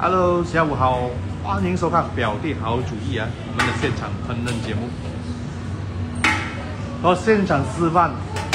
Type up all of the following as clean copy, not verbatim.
Hello， 下午好，欢迎收看表弟好主意啊，我们的现场烹饪节目。然后现场示范，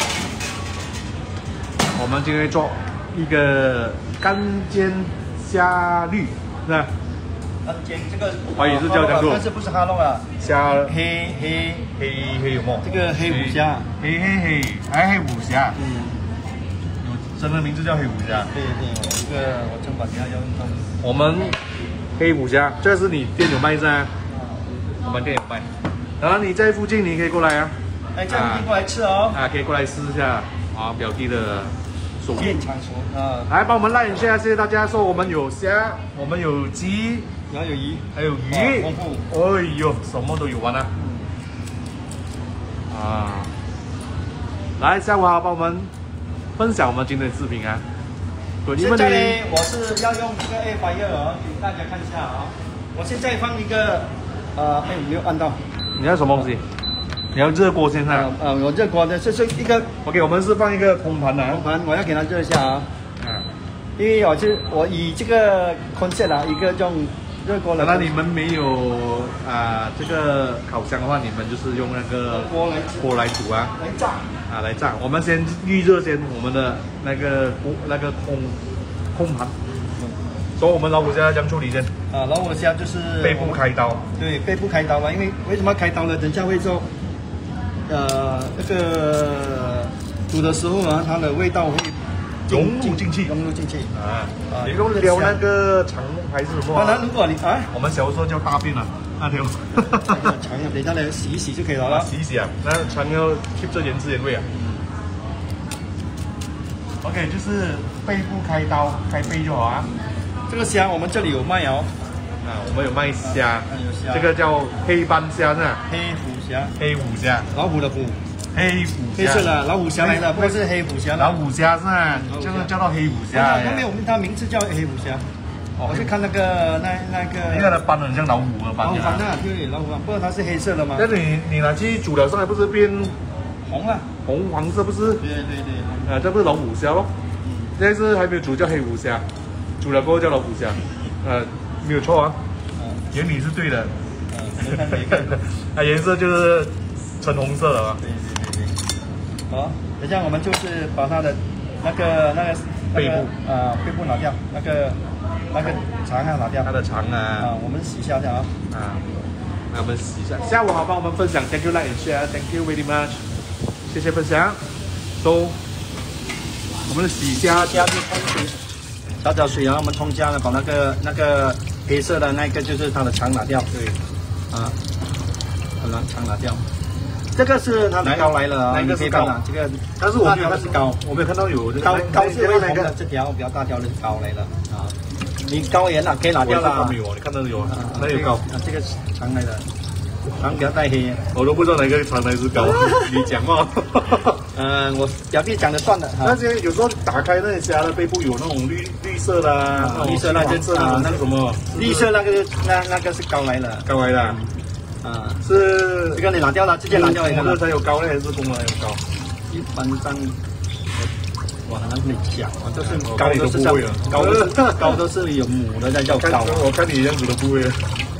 我们今天做一个干煎虾绿，是吧？ 干煎这个， 华语是叫这样做， 但是不是哈弄啊？ 虾黑有么？ 这个黑虎虾， 黑虎虾，有真的名字叫黑虎虾。 对，这个我正把它要用到。 我们黑虎虾，这是你店有卖是吧？我们店有卖，然后你在附近你可以过来啊。 哎，这样你过来吃哦。 可以过来试一下啊，表弟的手艺。 现场熟啊！ 来帮我们赖一下，谢谢大家。说我们有虾，我们有鸡， 然后有鱼， 还有鱼， 丰富。 哎呦，什么都有玩啊！来，下午好，帮我们分享我们今天的视频啊。 现在呢，我是要用这个 air fryer 哦，给大家看一下啊。我现在放一个没有按到。 你要什么东西？你要热锅先生。 我热锅的，这是一个 OK， 我们是放一个空盘的。 空盘，我要给它热一下啊。因为我以这个 concept 啊，一个用热锅来。 那你们没有这个烤箱的话，你们就是用那个锅来煮啊。 来炸。 来炸。我们先预热我们的那个空盘。所以我们老虎虾这样处理先。 老虎虾就是背部开刀。对， 背部开刀了，因为为什么开刀呢？等下会做。那个煮的时候呢，它的味道会融入进去你用撩那个肠还是什么？ 当然，如果你我们小时候叫大便了，那条肠啊，等一下来洗一洗就可以了。 洗一洗啊，那肠要 keep 着原汁原味啊。OK， 就是背部开刀开背就好啊。 这个虾我们这里有卖哦。 我们有卖虾， 有虾， 这个叫黑斑虾是吧？黑虎虾， 老虎的虎， 黑虎虾， 黑色的老虎虾来的，不是黑虎虾。 老虎虾是吧？就是叫到黑虎虾。 它没有，它名字叫黑虎虾。我去看那个那个， 因为它的斑很像老虎的斑。 老虎斑啊，对，老虎斑，不过它是黑色的吗？ 那你拿去煮了上来不是变红了？ 红黄色不是？ 对。 这不是老虎虾咯？现在是还没有煮叫黑虎虾，煮了过后叫老虎虾。没有错啊。原理是对的。颜色就是橙红色的啊。对。 好，等一下我们就是把它的那个背部背部拿掉，那个肠啊拿掉。它的肠我们洗一下啊。 那我们洗一下。下午好，帮我们分享 ，Thank you, like and share, Thank you very much， 谢谢分享。我们的洗虾就冲水，少水，然后我们冲虾呢，把那个黑色的那个就是它的肠拿掉。对。肠拿掉。这个是它的膏来了啊， 那个是膏， 这个， 但是我没有看是膏，我没有看到有膏是会红的，这条比较大条的是膏来的啊。你膏也可以拿掉了。 没有，你看到有那有膏。 这个是肠来的，肠比较带黑。 我都不知道哪个肠来是膏，你讲话。 我表弟讲的算的。 那些有时候打开那些虾的背部有那种绿色的， 绿色那个那个什么， 绿色那个是膏来的， 膏来的。是这个你拿掉了，直接拿掉。 母的才有膏呢，还是公的才有膏？ 一般上，我很难跟你讲，就是膏都是不会了， 膏都是有母的才叫膏。 我看你样子都不会了。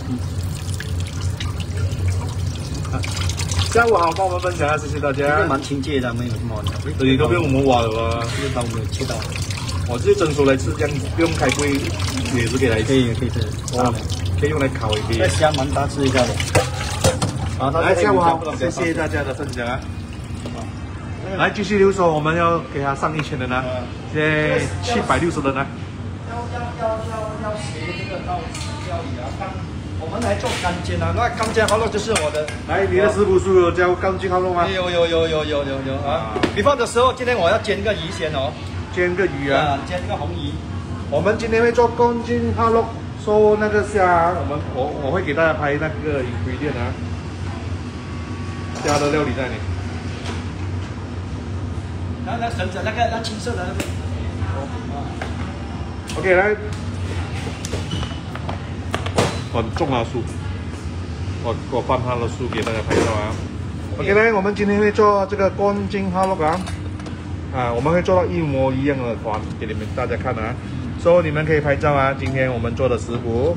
下午好，帮我们分享，谢谢大家。 蛮亲切的，没有什么。 这里都不用我们挖的吧？ 这个刀没有切到。 我直接蒸熟来吃，这样不用开柜也是可以来吃。 可以吃。 可以用来烤也可以。 这虾蛮大吃一下的。 来，下午好，谢谢大家的分享啊！来继续留守，我们要给他上1000人啊！现在760人啊！ 要学这个料理啊！我们来做干煎啊，那干煎好了就是我的。来， 你的师傅是有教干煎好了吗？ 有啊！比方的时候，今天我要煎个鱼先哦。 煎个鱼啊！ 煎个红鱼。 我们今天会做干煎哈喽，说那个虾，我会给大家拍那个影片啊。虾的料理在里。 那绳子那青色的那个。 OK， 来。很重啊书，我放他的书给大家拍照啊。OK 呢，我们今天会做这个干煎哈喽啊，我们会做到一模一样的团给你们大家看啊。 所以你们可以拍照啊。今天我们做的食谱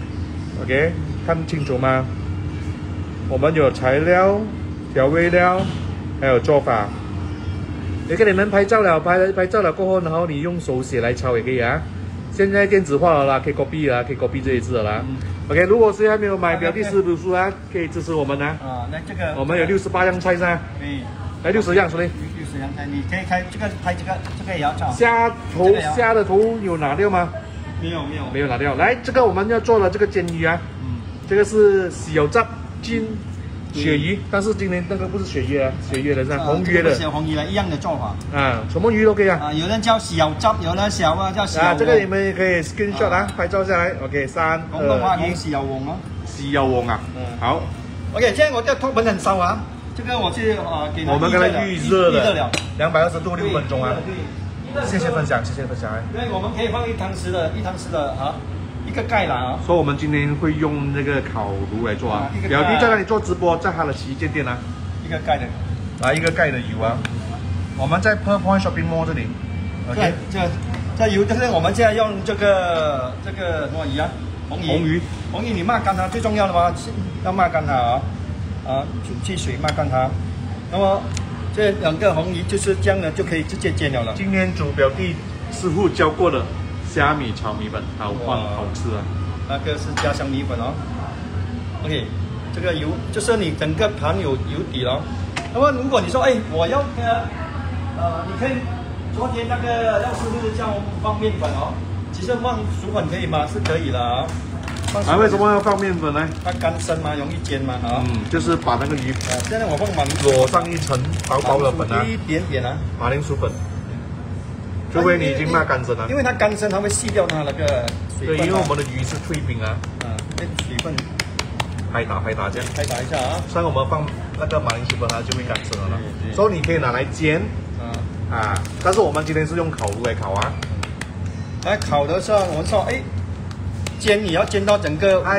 ，OK， 看清楚吗？我们有材料、调味料，还有做法。也给你们拍照了，拍照了过后，然后你用手写来抄也可以啊。现在电子化了啦，可以 copy 啦，可以 copy 这一次了啦。OK， 如果谁还没有买表弟食谱书啊，可以支持我们啊。 那这个我们有68样菜噻。来60样，兄弟。 60样菜，你可以开这个拍这个也要炒。 虾的头有拿掉吗？没有拿掉。来，这个我们要做的这个煎鱼啊，这个是小汁煎鳕鱼，但是今天那个不是鳕鱼啊，鳕鱼的是红鱼的。 小红鱼的一样的做法。 什么鱼都可以啊。 有人叫小汁，有人小叫小。 这个你们也可以 screenshot 啊，拍照下来。OK， 3、2、1。 豉油黃咯。 豉油黃啊。好。 OK， 現在我這個湯本很燒啊，這個我去給它我們剛才預熱了，220度6分鐘啊。謝謝分享，謝謝分享。 因為我們可以放1湯匙的一個蓋啦啊。 所以我們今天會用那個烤爐來做啊。表弟在那裡做直播，在他的旗艦店啊。 一個蓋的。 來一個蓋的油啊。我們在 Pearl Point Shopping Mall 這裡。 OK。這油就是我們現在用這個什麼魚啊？紅魚，你抹乾它最重要的嘛，要抹乾它去水抹乾它。那麼這2個紅魚就是這樣的，就可以直接煎了。 今天煮表弟師傅教過的蝦米炒米粉，好吃啊。 那個是家鄉米粉哦。OK， 這個油就是你整個盤有油底咯。那麼如果你說，我要你可以昨天那個廖師傅叫我們放麵粉哦。其實放薯粉可以嗎？是可以的啊。 為什麼要放麵粉呢？ 它乾身嘛，容易煎嘛， 就是把那個魚。 現在我放裸上一層薄薄的粉啊， 一點點啊， 馬鈴薯粉。除非你已經抹乾身了。 因為它乾身，它會吸掉它那個水分。 對，因為我們的魚是退冰啊。 水分。 拍打這樣。 拍打一下啊。 所以我們放那個馬鈴薯粉，它就會乾身了。所以你可以拿來煎。但是我們今天是用烤爐來烤啊。 來烤的時候，我們說，煎你要煎到整個。 I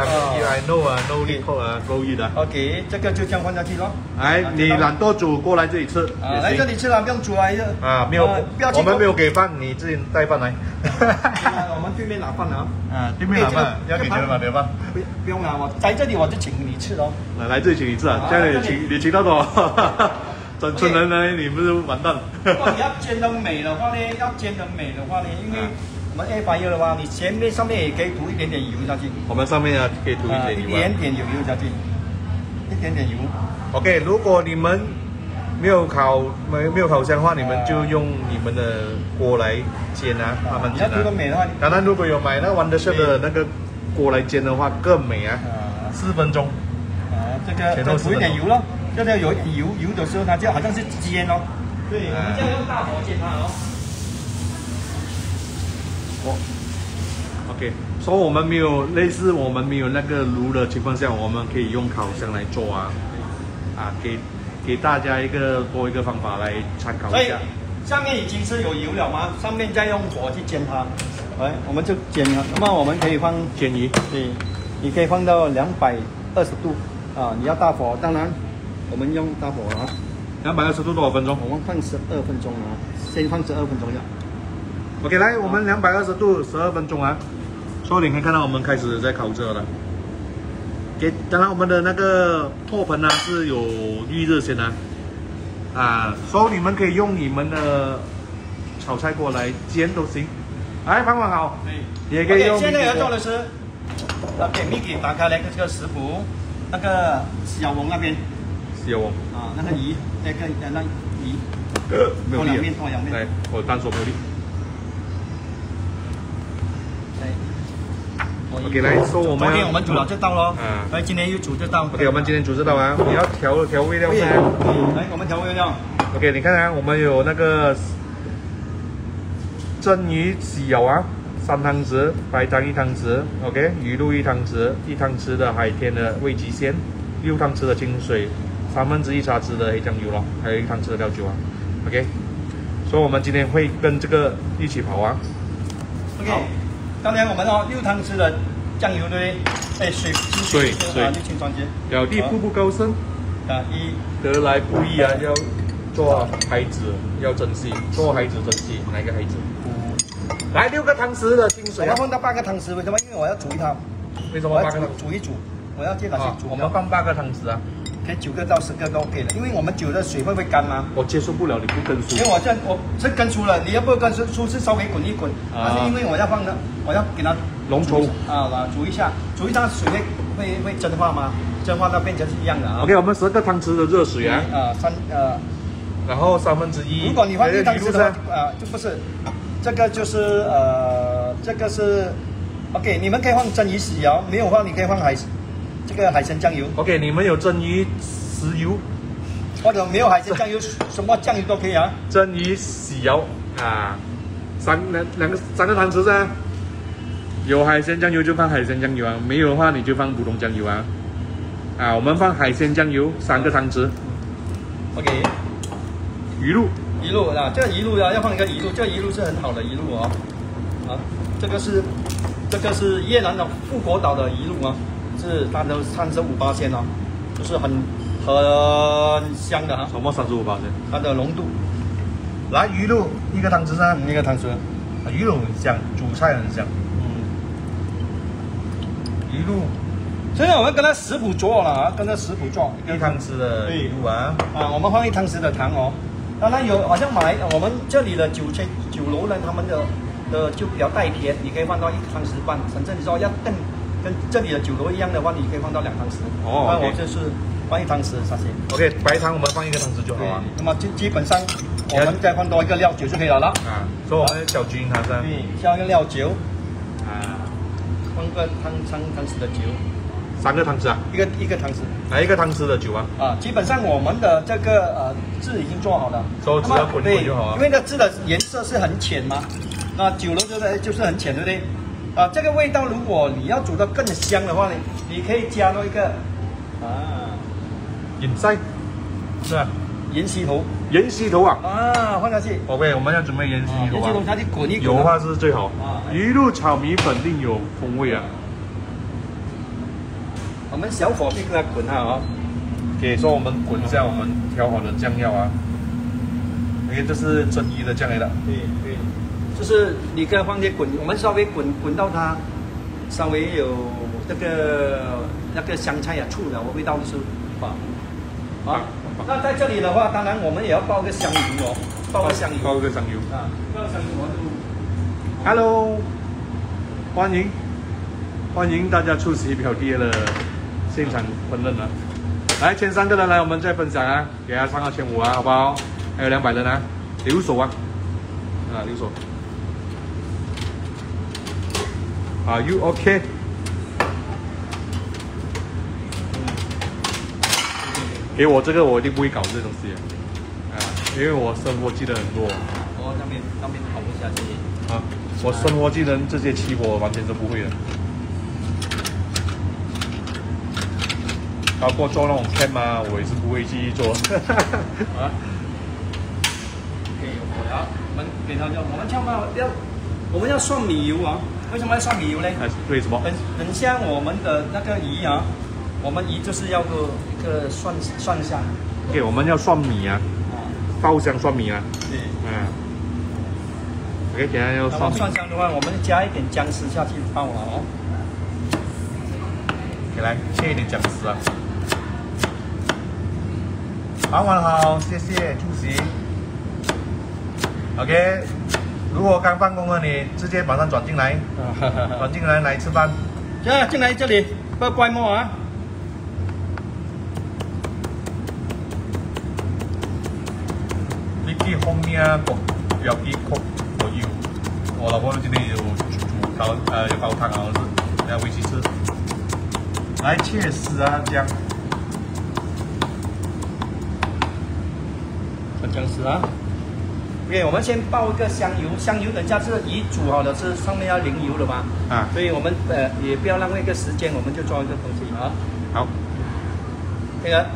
know 啊 ，no need 勾一的。 OK， 這個就這樣放下去咯。 你懶惰煮過來這裡吃。 來這裡吃了，不用煮來的。 沒有，我們沒有給飯，你自己帶飯來。 我們對面拿飯啊。 對面拿飯，要給錢的嗎？給飯。 不用啦，我在這裡我就請你吃咯。 來這裡請你吃啊？這樣你請到多少？整村人呢，你不是完蛋。 如果你要煎得美的話呢，因為我們 air fryer 的話，你前面上面也可以塗一點點油下去。 我們上面可以塗一點油。 一點點油下去，一點點油。 OK， 如果你們沒有烤箱的話，你們就用你們的鍋來煎啊，他們煎啊。當然，如果有買那 Wonder Chef 的那個鍋來煎的話，更美啊，4分鐘。 這個塗一點油咯。這個有油的時候，它就好像是煎哦。對，我們這樣用大火煎它哦。 OK， 所以我們沒有類似我們沒有那個爐的情況下，我們可以用烤箱來做啊。給大家多一個方法來參考一下。 上面已經是有油了嗎？上面再用火去煎它。我們就煎了。那麼我們可以放煎魚。 對，你可以放到220度啊。你要大火，當然。我們用大火啊，220 度多少分鐘？ 我們放12分鐘啊，先放12分鐘呀。 OK， 來，我們220度12分鐘啊。所以你可以看到我們開始在烤這了。當然我們的那個托盤呢是有預熱先啊。所以你們可以用你們的炒菜鍋來煎都行。來，放好。也可以用。 現在要做的是，給 Micky 打開來這個食譜，那個小龍那邊。 有哦。 那個魚，那魚。 沒有力。 多兩面。 來，我單手沒有力。OK， 來，說我們。 昨天我們煮了這道咯。今天又煮這道。 OK， 我們今天煮這道啊。你要調味料噻。 來，我們調味料。 OK， 你看啊，我們有那個蒸魚豉油啊，3湯匙，白湯1湯匙 ，OK， 魚露1湯匙，1湯匙的海天的味極鮮，6湯匙的清水，1/3茶匙的黑醬油咯，還有1湯匙的料酒啊 ，OK， 所以我們今天會跟這個一起跑啊。 OK， 當然我們6湯匙的醬油對，水就清爽些。 表弟步步高升，得來不易啊，要做孩子要珍惜，做孩子珍惜，哪個孩子？ 来6个汤匙的清水、啊。 我要放到8个汤匙，为什么？因为我要煮一套。 为什么8个汤匙？ 煮一煮，我要这个先煮。 我们放8个汤匙啊。 可以9个到10个都 OK 了，因为我们酒的水会不会干吗？ 我接受不了你不跟熟。 因为我是跟熟了，你要不跟熟是稍微滚一滚，但是因为我要放的，我要给它浓稠煮一下，水会蒸化吗？蒸化到变成是一样的啊。 OK， 我们12个汤匙的热水啊。 然后1/3。 如果你放1汤匙的话，就不是，这个就是这个是 OK， 你们可以放蒸鱼豉油，没有放你可以放这个海鲜酱油。 OK， 你们有蒸鱼豉油， 或者没有海鲜酱油，什么酱油都可以啊。 蒸鱼豉油啊，3个汤匙噻。有海鲜酱油就放海鲜酱油啊，没有的话你就放普通酱油啊。我们放海鲜酱油3个汤匙。 OK。 鱼露啊，这个鱼露啊，要放一个鱼露，这个鱼露是很好的鱼露哦。这个是越南的富国岛的鱼露啊，是它的35%哦，就是很香的哈。 什么35%？ 它的浓度。 来鱼露1个汤匙噻 ，1个汤匙。 鱼露很香，煮菜很香。鱼露。 现在我们跟它食谱做了啊，跟着食谱做。 1汤匙的鱼露啊。 我们放1汤匙的糖哦。当然好像我们这里的酒楼呢，他们的就比较带甜，你可以放到1汤匙半。反正你说要跟这里的酒楼一样的话，你可以放到2汤匙。那我就是放1汤匙沙县。 OK， 白糖我们放1个汤匙就好啊。 那么基本上我们再放多1个料酒就可以了啦。 所以我们搅均匀它噻。 对，加一个料酒。放个汤匙的酒。 3个汤匙啊？ 一个汤匙。 来1个汤匙的酒啊。 基本上我们的这个汁已经做好了， 所以只要滚一滚就好啊。 因为那汁的颜色是很浅嘛，那酒楼就是很浅，对不对？这个味道如果你要煮得更香的话呢，你可以加多一个芫茜，是吧？ 芫茜头。 芫茜头啊？ 放下去。 OK， 我们要准备芫茜头啊。 芫茜头下去滚一滚。 有的话是最好。鱼露炒米粉另有风味啊。 我们小火去给它滚哈 OK， 说我们滚一下我们调好的酱料啊。OK， 这是蒸鱼的酱来的。 对，就是你跟它放些滚，我们稍微滚到它稍微有那个香菜醋的味道是吧？那在这里的话，当然我们也要爆个香油哦，爆个香油。 爆个香油。Hello， 欢迎大家出席表弟的现场烹饪啊！来，前3个人来，我们再分享啊，给他上到前5啊，好不好？还有200人啊，留守啊，留守。Are you OK？ 给我这个，我一定不会搞这东西因为我生活技能很弱。 那边跑不下去。 我生活技能这些起火完全都不会的。包括做那种 cam 啊，我也是不会去做。 给他叫我们叫嘛我们要涮米油啊？为什么要涮米油呢？ 为什么？ 很像我们的那个鱼啊，我们鱼就是要一个涮香。 OK， 我们要涮米啊，爆香涮米啊。 对。 OK， 等下要涮米。 涮香的话，我们加一点姜丝下去爆了哦。 来切一点姜丝啊。傍晚好，谢谢出席。OK， 如果刚放工了，你直接马上转进来，来吃饭。 进来这里，不要怪我啊。 呢啲空面有啲曲我要，我老婆这里有煲汤啊，要回去吃。来切丝啊，这样。 姜丝啊。OK， 我们先爆一个香油，香油等下是鱼煮好了，是上面要淋油的嘛。所以我们也不要浪费一个时间，我们就做一个东西啊。 好。 这个。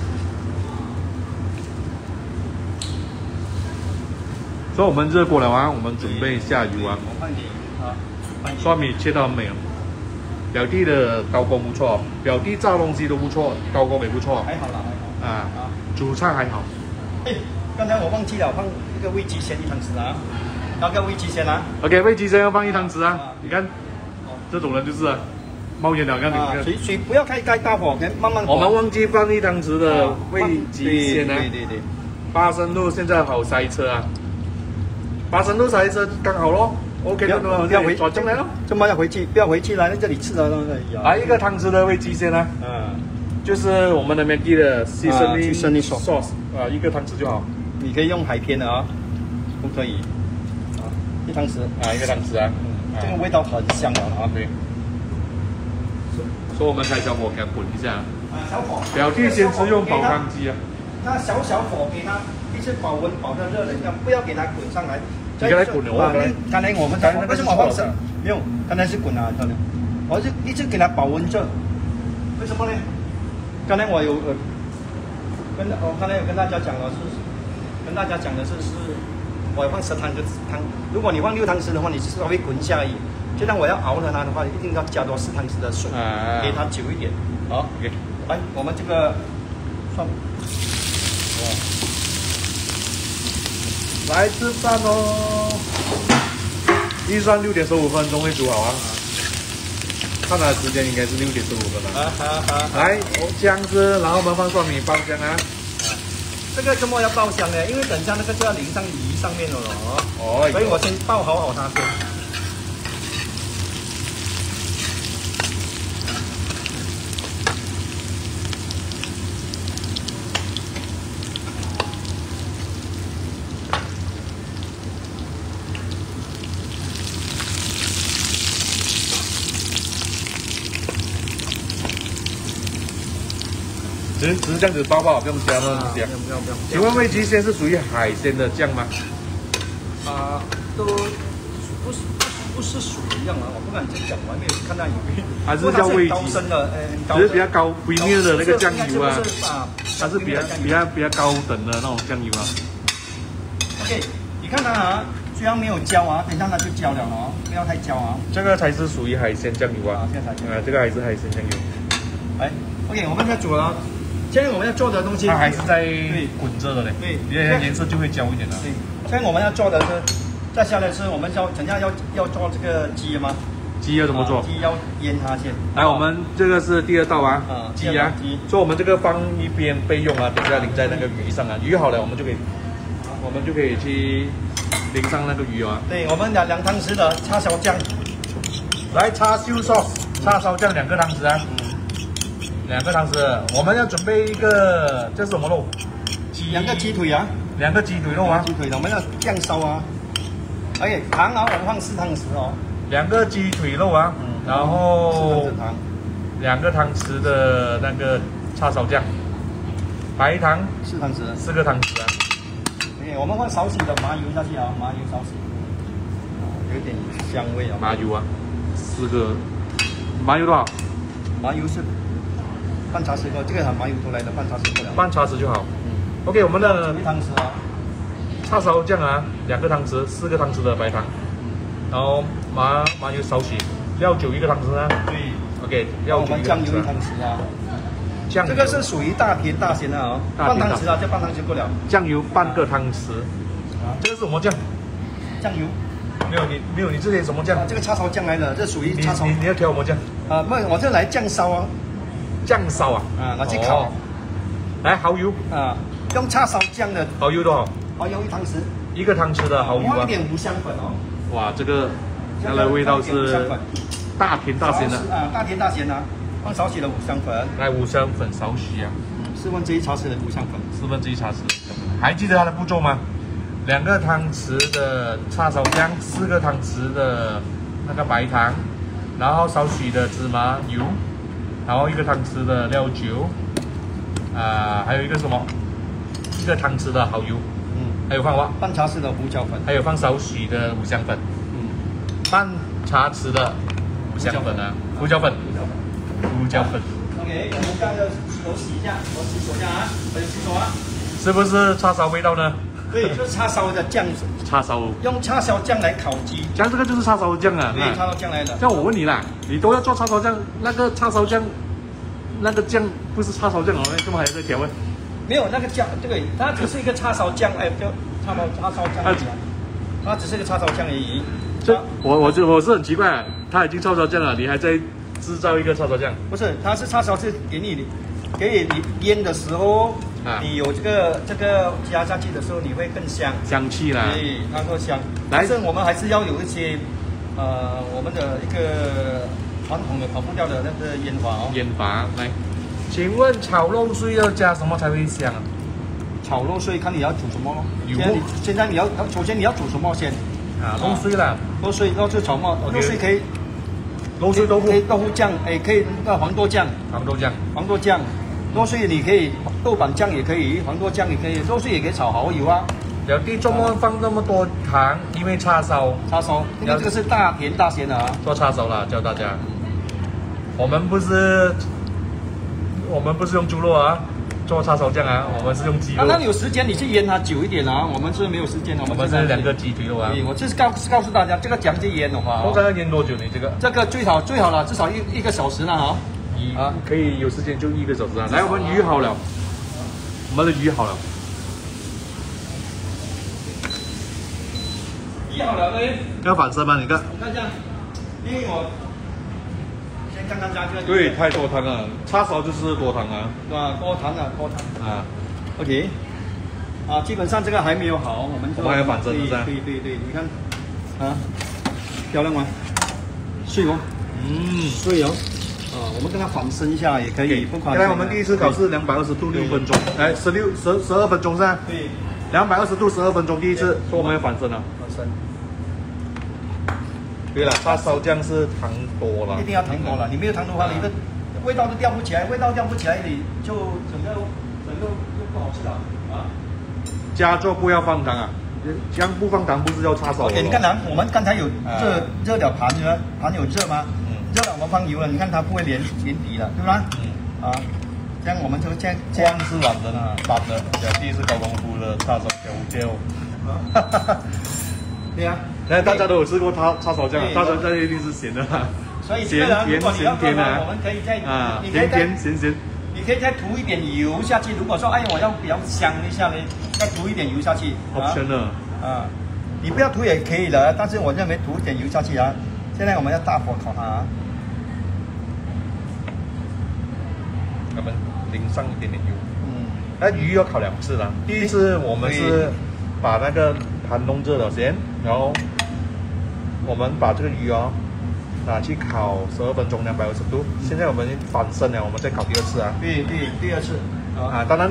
所以我们热锅了啊，我们准备下油啊。 放点啊。 蒜米切到没有？表弟的刀工不错，表弟炸东西都不错，刀工也不错。 还好啦，还好。 煮菜还好。 刚才我忘记了放一个味极鲜1汤匙啊。 那个味鸡先啊。 OK， 味鸡先要放1汤匙啊。你看，这种人就是啊，冒烟了，看你。 水不要开大火，慢慢。 我们忘记放1汤匙的味鸡先啊。 对。 巴生路现在好塞车啊，巴生路塞车刚好咯。OK 的， 不要回转进来咯。 这么要回去，不要回去来这里吃的那个。 来1个汤匙的味鸡先啊。就是我们的 Maggi 的 seasoning sauce 啊，1个汤匙就好。 你可以用海鲜的啊，都可以。1汤匙啊，1个汤匙啊。 这个味道很香的啊。 对。所以我们开小火给它滚一下。 小火。 表弟先是用煲汤机啊。 那小火给它一直保温保的热的，不要给它滚上来。 你刚才滚了， 刚才我们为什么放生？没有，刚才是滚啊，刚才我就一直给它保温热。为什么呢？刚才我有刚才有跟大家讲了，跟大家讲的是我要放10汤汤。如果你放6汤匙的话，你是稍微滚下而已。就当我要熬了它的话，一定要加多4汤匙的水，给它久一点。好 ，OK。来，我们这个蒜。 来吃饭哦！预算6点15分钟会煮好啊。看它的时间应该是6点15分了。来，姜汁，然后我们放蒜米爆香啊。 这个怎么要爆香呢？因为等一下那个就要淋上鱼上面了哦。所以我先爆好它先。 只是这样子爆爆，不用加那东西啊。 不用。 请问味鸡鲜是属于海鲜的酱吗？ 都不是属于一样啊，我不敢这样讲，我还没有看到有。 还是叫味鸡？ 高深的， 只是比较高规面的那个酱油啊，它是比较高等的那种酱油啊。 OK， 你看它啊，虽然没有焦啊，等一下它就焦了哦，不要太焦啊。 这个才是属于海鲜酱油啊。这个还是海鲜酱油。 来 ，OK， 我们在煮了。现在我们要做的东西， 它还是在滚着的嘞。 对， 颜色就会焦一点了。 对，现在我们要做的是，再下来是我们等下要做这个鸡吗？ 鸡要怎么做？ 鸡要腌它先。 来，我们这个是第2道啊，鸡啊，所以我们这个放一边备用啊，等下淋在那个鱼上啊，鱼好了我们就可以去淋上那个鱼啊。 对，我们2汤匙的叉烧酱， 来叉烧 sauce， 叉烧酱2个汤匙啊。2个汤匙，我们要准备一个，这是什么肉 ？2个鸡腿啊 ，2个鸡腿肉啊， 鸡腿，我们要酱烧啊。OK， 糖啊，我们放4汤匙哦。 2个鸡腿肉啊，然后2个汤匙的那个叉烧酱，白糖 4汤匙 ，4个汤匙啊。 我们放少许的麻油下去啊，麻油少许，有点香味啊。 麻油啊，4个，麻油多少？ 麻油是半茶匙够，这个麻油出来的半茶匙够了。 半茶匙就好。OK， 我们的 1汤匙啊， 叉烧酱啊，2个汤匙，4个汤匙的白糖，然后麻油少许，料酒1个汤匙啊。 对。 OK， 料酒1个汤匙。 酱油1汤匙啊。这个是属于大甜大咸的啊，半汤匙啊，就半汤匙够了。 酱油半个汤匙。这个是什么酱？ 酱油。 没有，你这里什么酱？ 这个叉烧酱来的，这属于叉烧。 你要调什么酱？ 不，我这来酱烧啊。 酱烧啊？ 拿去烤。 来蚝油。 用叉烧酱的。 蚝油多少？ 蚝油1汤匙。 1个汤匙的蚝油啊。 放一点五香粉哦。 哇，这个它的味道是大甜大咸的。 大甜大咸啊。放少许的五香粉， 来五香粉少许啊 1/4茶匙的五香粉 ，1/4茶匙。还记得它的步骤吗？2个汤匙的叉烧酱，4个汤匙的那个白糖，然后少许的芝麻油，然后1个汤匙的料酒，还有一个什么？1个汤匙的蚝油，还有放什么？ 半茶匙的胡椒粉， 还有放少许的五香粉，半茶匙的五香粉啊，胡椒粉。胡椒粉。 OK， 我们这样的手洗一下，我洗手下啊，我洗手啊。 是不是叉烧味道呢？ 对，就是叉烧的酱。 叉烧。用叉烧酱来烤鸡。 像这个就是叉烧酱啊。 对，叉烧酱来的。 像我问你啦，你都要做叉烧酱，那个叉烧酱，那个酱不是叉烧酱哦，怎么还在调味？ 没有那个酱，这个它只是一个叉烧酱，就叉烧酱。 它只是个叉烧酱而已。 我是很奇怪，它已经叉烧酱了，你还在制造一个叉烧酱？ 不是，它是叉烧是给你腌的时候，你有这个加下去的时候，你会更香， 香气啦。 对，它会香。 来， 但是我们还是要有一些我们的一个传统的跑不掉的那个腌法哦。 腌法来，请问炒肉碎要加什么才会香啊？ 炒肉碎看你要煮什么咯。现在首先你要煮什么先？ 肉碎啦， 肉碎炒么？肉碎可以。 肉碎豆腐， 可以豆腐酱，可以黄豆酱，黄豆酱，肉碎你可以豆瓣酱也可以，黄豆酱也可以，肉碎也可以炒蚝油啊。 有啲怎么放那么多糖？因为叉烧， 因为这个是大甜大咸的啊。 做叉烧啦，教大家。我们不是用猪肉啊，做叉烧酱啊，我们是用鸡肉。 那有时间你去腌它久一点啊，我们是没有时间的。 我们是2个鸡腿肉啊。 我这是告诉大家，这个讲究腌的话， 通常要腌多久？你这个？ 这个最好了，至少一个小时了哈。 可以有时间就1个小时啊。来，我们鱼好了，我们的鱼好了。 鱼好了对。 要反射吗？你看。 我看这样，因为我先刚刚加这个。 对，太多汤了，叉烧就是多汤啊。 多汤。OK。基本上这个还没有好，我们还要反射，是不是？ 对，你看，漂亮吗？碎哦，碎哦。我们跟它反身一下也可以，不夸张。 原来我们第一次烤是220度6分钟，哎，12分钟是吧？ 对 ，220度12分钟第一次，说我们要反身了。 反身。 对了，叉烧酱是糖多了， 一定要糖多了，你没有糖的话，你的味道都吊不起来，你就整个就不好吃了啊。 加做不要放糖啊，这样不放糖不是叫叉烧。 OK， 你看我们刚才有热了盘呢，盘有热吗？热了，我们放油了，你看它不会连底了，对吧？这样我们就这样是软的呢，板的，第一次搞功夫的叉烧椒。 对呀， 那大家都有吃过叉烧酱，叉烧酱一定是咸的， 所以咸甜啊，我们可以再咸， 你可以再涂一点油下去。如果说我要比较香一下呢，再涂一点油下去。 optional 你不要涂也可以的，但是我认为涂一点油下去啊。现在我们要大火烤它我们淋上一点点油。那鱼要烤2次了，第一次我们是把那个盘弄热了先，然后我们把这个鱼拿去烤12分钟220度。现在我们反身了，我们再烤第2次啊。 对，第2次当然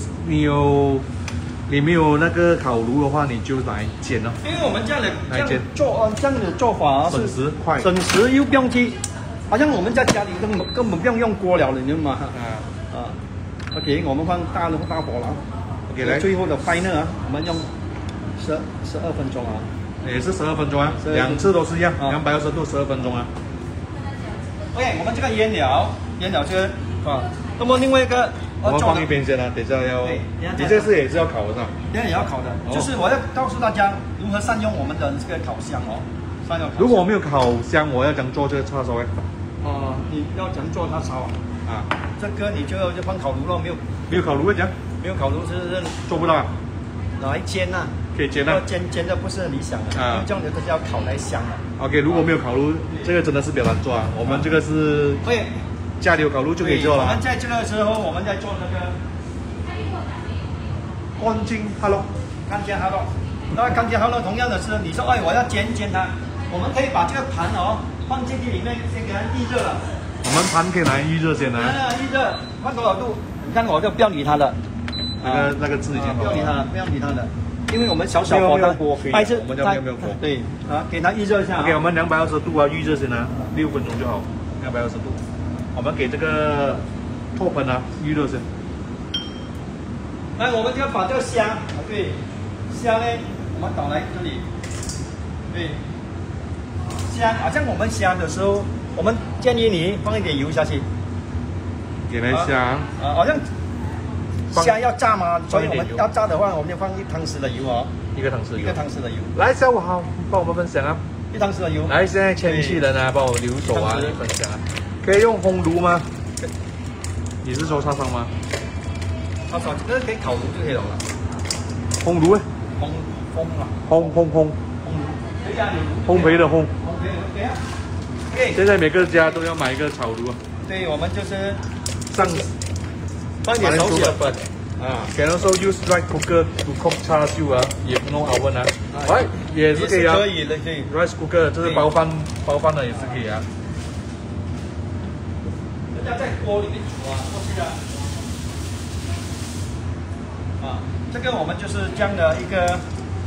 你没有那个烤炉的话，你就来煎了。 因为我们这样的做法省时快， 省时又不用去，好像我们在家里根本不用锅了，你知道吗？OK， 我们放大火了。OK， 来最后的 final 我们用12分钟也是12分钟啊，2次都是一样，220度12分钟啊。 OK， 我们这个腌了这个那么另外一个。 我们放一边先啊，等一下要。你这次也是要烤的是吧？ 也要烤的，就是我要告诉大家如何善用我们的这个烤箱如果我没有烤箱，我要怎样做这个叉烧？ 你要怎样做它烧这个你就放烤炉咯，没有烤炉会怎样？ 没有烤炉是做不到啊。 来煎啊， 可以煎啊。 煎的不是很理想的，因为这样的就是要烤来香的。 OK， 如果没有烤炉，这个真的是比较难做啊。我们这个是。家里有烤炉就可以做了。 我们在这个时候，我们在做那个干煎哈喽， 那干煎哈喽，同样的是，你说我要煎它，我们可以把这个盘放进去里面，先给它预热了。 我们盘可以拿预热先啊。 预热，放多少度？你看我就不要理它的， 那个字已经不要理它的，因为我们小火的， 还是我们叫没有火。 对给它预热一下。 OK， 我们220度预热先6分钟就好，220度。我们给这个托盆预热先。 来，我们就要把这个虾，虾呢，我们倒来这里，虾，好像我们虾的时候，我们建议你放一点油下去。 给它虾。 好像虾要炸嘛，所以我们要炸的话，我们就放1汤匙的油 1个汤匙的油。 来，下午好，帮我们分享 1汤匙的油。 来，现在前期人帮我留守分享可以用烘炉吗？你是说叉烧吗？ 叉烧这个可以烤炉就可以了。 烘炉烘烘焙的烘。 对啊。OK。 现在每个家都要买一个炒炉啊。 对，我们就是上放一点手洗的粉。 Can also use rice cooker to cook char siu 啊，if no oven 啊，哎，也是可以啊。 可以的，可以。 Rice cooker 就是包饭的也是可以啊。 人家在锅里面煮啊，过去啊。这个我们就是这样的一个。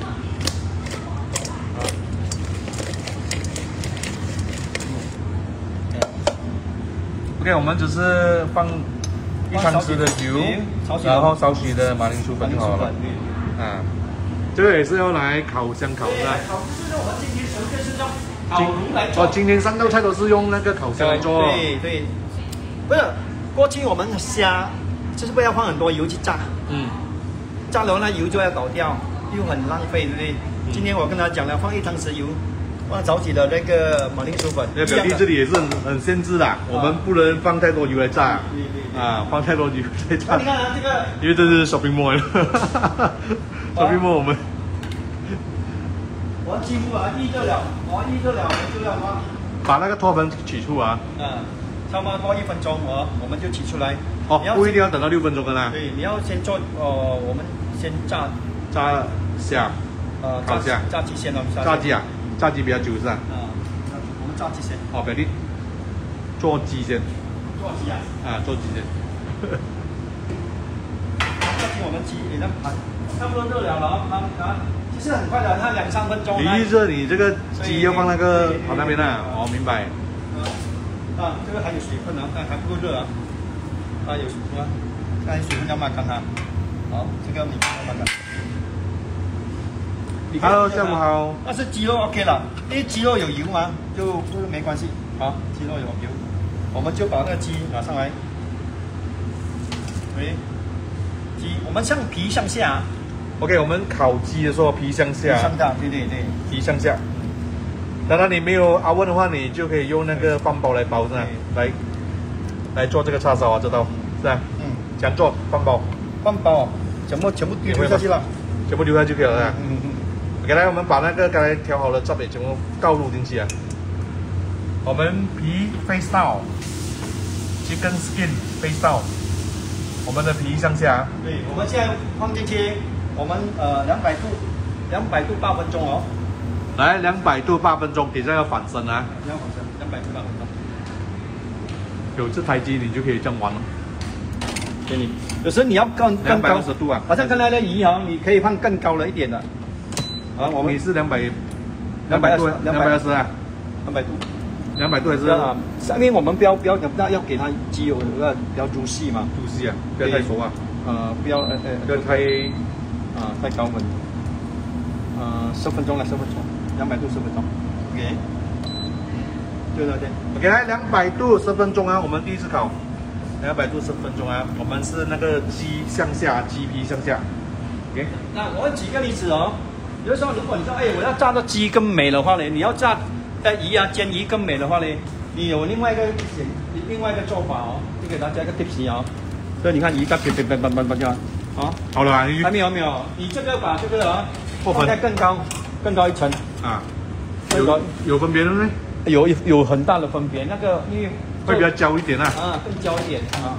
OK， 我们只是放1汤匙的油，然后少许的马铃薯粉就好了。啊，这个也是要来烤箱烤的。 烤就是我们今天纯粹是用烤炉来做。 今天3道菜都是用那个烤箱来做。 对对，不是过去我们虾就是不要放很多油去炸。炸了那油就要倒掉，又很浪费，对不对？今天我跟他讲了，放1汤匙油。放早起的那个马铃薯粉， 表弟这里也是很限制的，我们不能放太多油来炸啊，放太多油来炸。 你看啊，这个， 因为这是 shopping mall，shopping mall 我们。 我几乎预热了，就要吗？ 把那个脱粉取出啊。 差不多1分钟我们就取出来。 不一定要等到6分钟的啦。 对，你要先做我们先炸虾，烤虾， 炸鸡先哦， 炸鸡啊。炸鸡比较久是吧？ 我们炸鸡先。 表弟，做鸡先。 做鸡啊？ 做鸡先。 炸鸡我们鸡也能盘，差不多热了其实很快的，它2-3分钟。 你预热你这个鸡要放那个跑那边啊？明白。 这个还有水分啊，但还不够热啊。有什么？看水分要慢看它。好，这个你慢看。 Hello， 下午好。 但是鸡肉 OK 了，因为鸡肉有油嘛，就没关系。好，鸡肉有油，我们就把那个鸡拿上来。鸡，我们向皮向下。 OK， 我们烤鸡的时候皮向下。 向下，对， 皮向下。当然你没有oven的话，你就可以用那个饭包来包是吧？来做这个叉烧啊，这道是吧？怎样做饭包？ 饭包全部丢下去了， 全部丢下去就可以了是吧？OK， 来，我们把那个刚才调好的汁也全部倒入进去啊。我们皮 face down，chicken skin face down， 我们的皮向下。 对，我们现在放进去，我们200度8分钟哦。 来，200度8分钟，等一下要反身啊。 要反身，200度8分钟。 有这台机你就可以这样玩了。 给你，有时候你要更高 220度啊， 好像刚才的鱼你可以放更高了一点的。 我们是220啊 ，220度 ，200度还是上面我们不要给它鸡油比较juicy嘛 ，juicy啊，不要太熟啊， 不要太高温，10分钟了，10分钟，200度10分钟 ，OK， 对，OK， 来200度10分钟啊，我们第一次烤，200度10分钟啊，我们是那个鸡向下，鸡皮向下 ，OK， 那我举个例子哦。比如说，如果你说，我要炸到鸡更美的话呢，你要炸鱼煎鱼更美的话呢，你有另外一个做法哦，就给大家一个 tips 哦。所以你看鱼它这样， 好了， 还没有，你这个把这个放在更高一层啊，有分别的吗？ 有很大的分别，那个因为会比较焦一点啊， 更焦一点啊。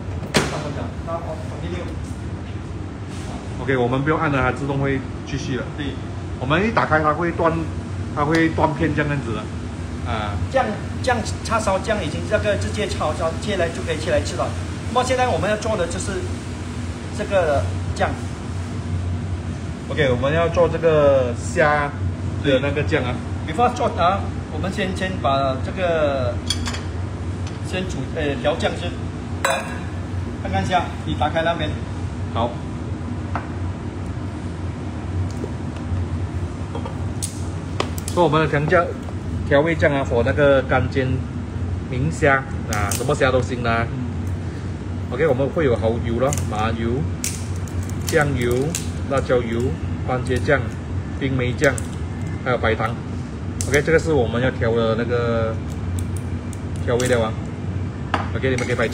OK， 我们不用按了，它自动会继续了。 对， 我们一打开它会断片这样子的， 这样叉烧酱已经这个直接炒烧切来就可以切来吃了。那么现在我们要做的就是这个酱。 OK， 我们要做这个虾的那个酱啊。 before 做我们先把这个调酱先，看看虾，你打开那边。 好。做我们的调味酱啊，和那个干煎明虾啊，什么虾都行啦。OK， 我们会有蚝油咯，麻油、酱油、辣椒油、番茄酱、冰梅酱，还有白糖。OK， 这个是我们要调的那个调味料啊。OK， 你们可以拍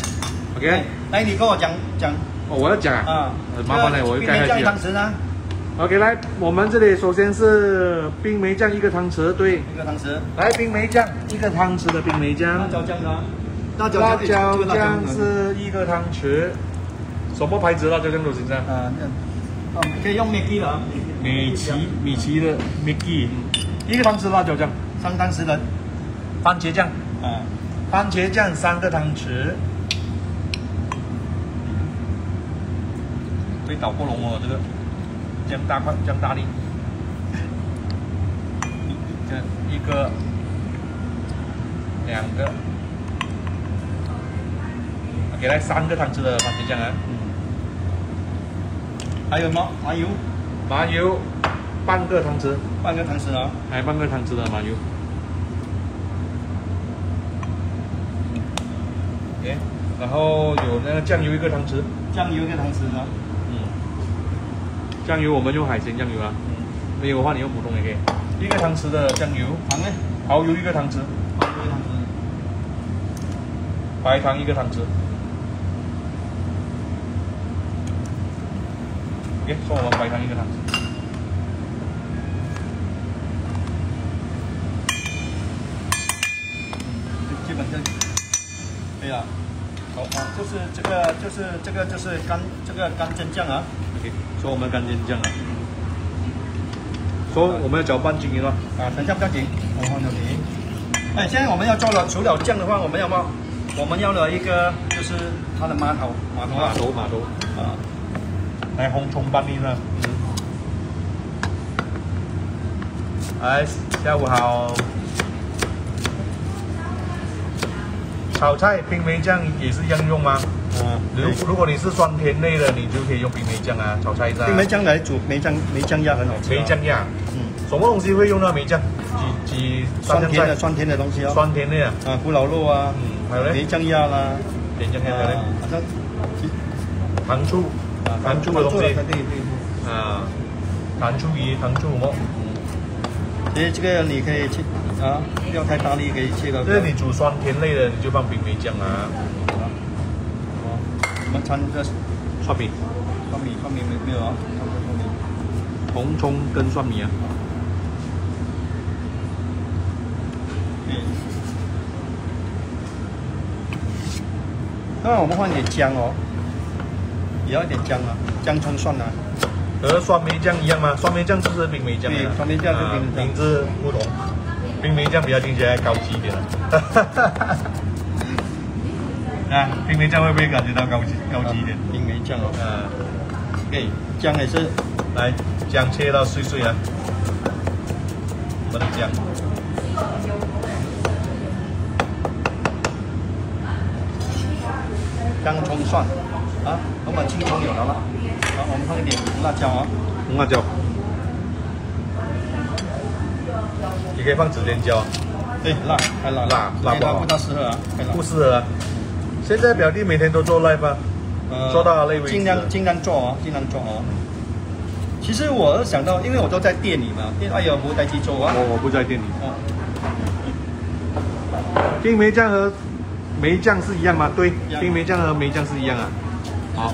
照啊。OK， 来，你跟我讲。 我要讲啊。麻烦了，我盖下去。 冰梅酱1汤匙呢？ OK， 来，我们这里首先是冰梅酱1个汤匙，对 ，1个汤匙。 来，冰梅酱1个汤匙的冰梅酱。 辣椒酱呢？ 辣椒酱是1个汤匙。什么牌子辣椒酱都行噻？ 可以用 Maggi 的啊。 米奇的 Maggi， 1个汤匙辣椒酱。 3汤匙的番茄酱。 啊， 番茄酱3个汤匙。被捣过龙哦，这个姜大块，姜大力。1个，2个。给来3个汤匙的番茄酱啊。 还有吗？麻油。 麻油半个汤匙。 半个汤匙啊。 还半个汤匙的麻油。OK， 然后有那个酱油1个汤匙。 酱油1个汤匙啊。 酱油我们用海鲜酱油啊。没有的话你用普通也可以。1个汤匙的酱油。 糖呢？ 蚝油1个汤匙。 蚝油1个汤匙。 白糖1个汤匙。OK， 说我们白糖1个汤匙。 基本上，对呀。好啊，就是这个就是干蒸酱啊。 OK， 说我们干蒸酱啊。说我们要搅拌均匀了。 啊，等一下不要紧，我放这里。哎，现在我们要做了，除了酱的话，我们要吗？我们要了一个就是它的码头啊。 来红葱拌面了。哎，下午好。炒菜冰梅酱也是一样用吗？如果你是酸甜类的，你就可以用冰梅酱啊，炒菜的。 冰梅酱来煮梅酱鸭很好吃。 梅酱鸭，什么东西会用到梅酱？ 酸甜的东西哦。 酸甜的啊，古老肉啊， 还有嘞， 梅酱鸭啦， 梅酱鸭嘞， 好像糖醋的东西。 对。 啊，糖醋鱼、糖醋么？ 所以这个你可以切啊，不要太大力，可以切到。 就是你煮酸甜类的，你就放冰梅酱啊。 我们掺这蒜米没有啊？ 红葱跟蒜米啊。 那我们放点姜哦，也要一点姜啊，姜葱蒜啊。 和酸梅酱一样吗？酸梅酱就是冰梅酱啊。 对，酸梅酱是冰梅酱。 名字不同，冰梅酱比较听起来高级一点了。啊，冰梅酱会不会感觉到高级一点？ 冰梅酱哦。对，姜也是， 来姜切到碎碎啊。我们的姜。 姜葱蒜啊，我们青葱有了吗？好，我们放一点红辣椒啊。 红辣椒。也可以放指天椒。 对，太辣不好，不大适合啊， 不适合啊。现在表弟每天都做 live 啊，做到累为止。 尽量做哦。其实我想到，因为我都在店里嘛，哎呀，不带去做啊。 我不在店里。冰梅酱和梅酱是一样吗？对，冰梅酱和梅酱是一样啊。好，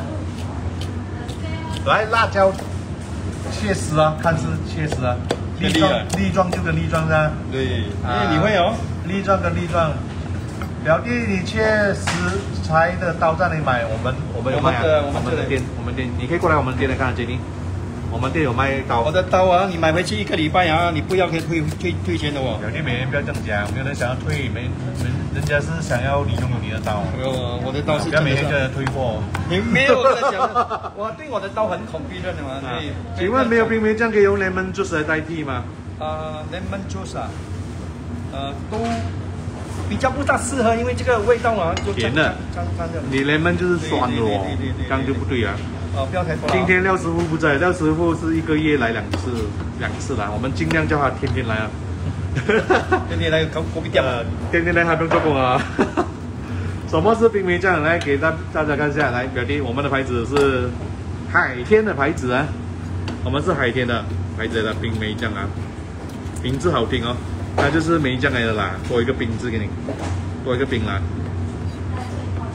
来辣椒切丝啊，看是切丝啊。粒状就跟粒状噻。 对，你会哦。 粒状跟粒状。表弟，你切食材的刀在哪里买？我们有卖啊。我们店，你可以过来我们店来看，杰尼。我们店有卖刀。 我的刀啊，你买回去1个礼拜啊，你不要可以退钱的哦。 表弟，每人不要这样讲，没有人想要退，人家是想要你拥有你的刀。 我的刀是。 不要每天跟人退货。 你没有跟他讲的，我对我的刀很confident的嘛。 请问没有冰梅酱可以用 lemon juice 来代替吗 ？lemon juice 啊，都比较不大适合，因为这个味道啊就甜的。你 lemon 就是酸的哦，这样就不对啊。 不要太多。 今天廖师傅不在，廖师傅是1个月来2次来，我们尽量叫他天天来啊。 天天来搞锅边店天天来还不用做工啊。什么是冰梅酱？来给大家看一下，来表弟，我们的牌子是海天的牌子啊，我们是海天的牌子的冰梅酱啊，名字好听哦，它就是梅酱来的啦，多一个冰字给你，多一个冰啦。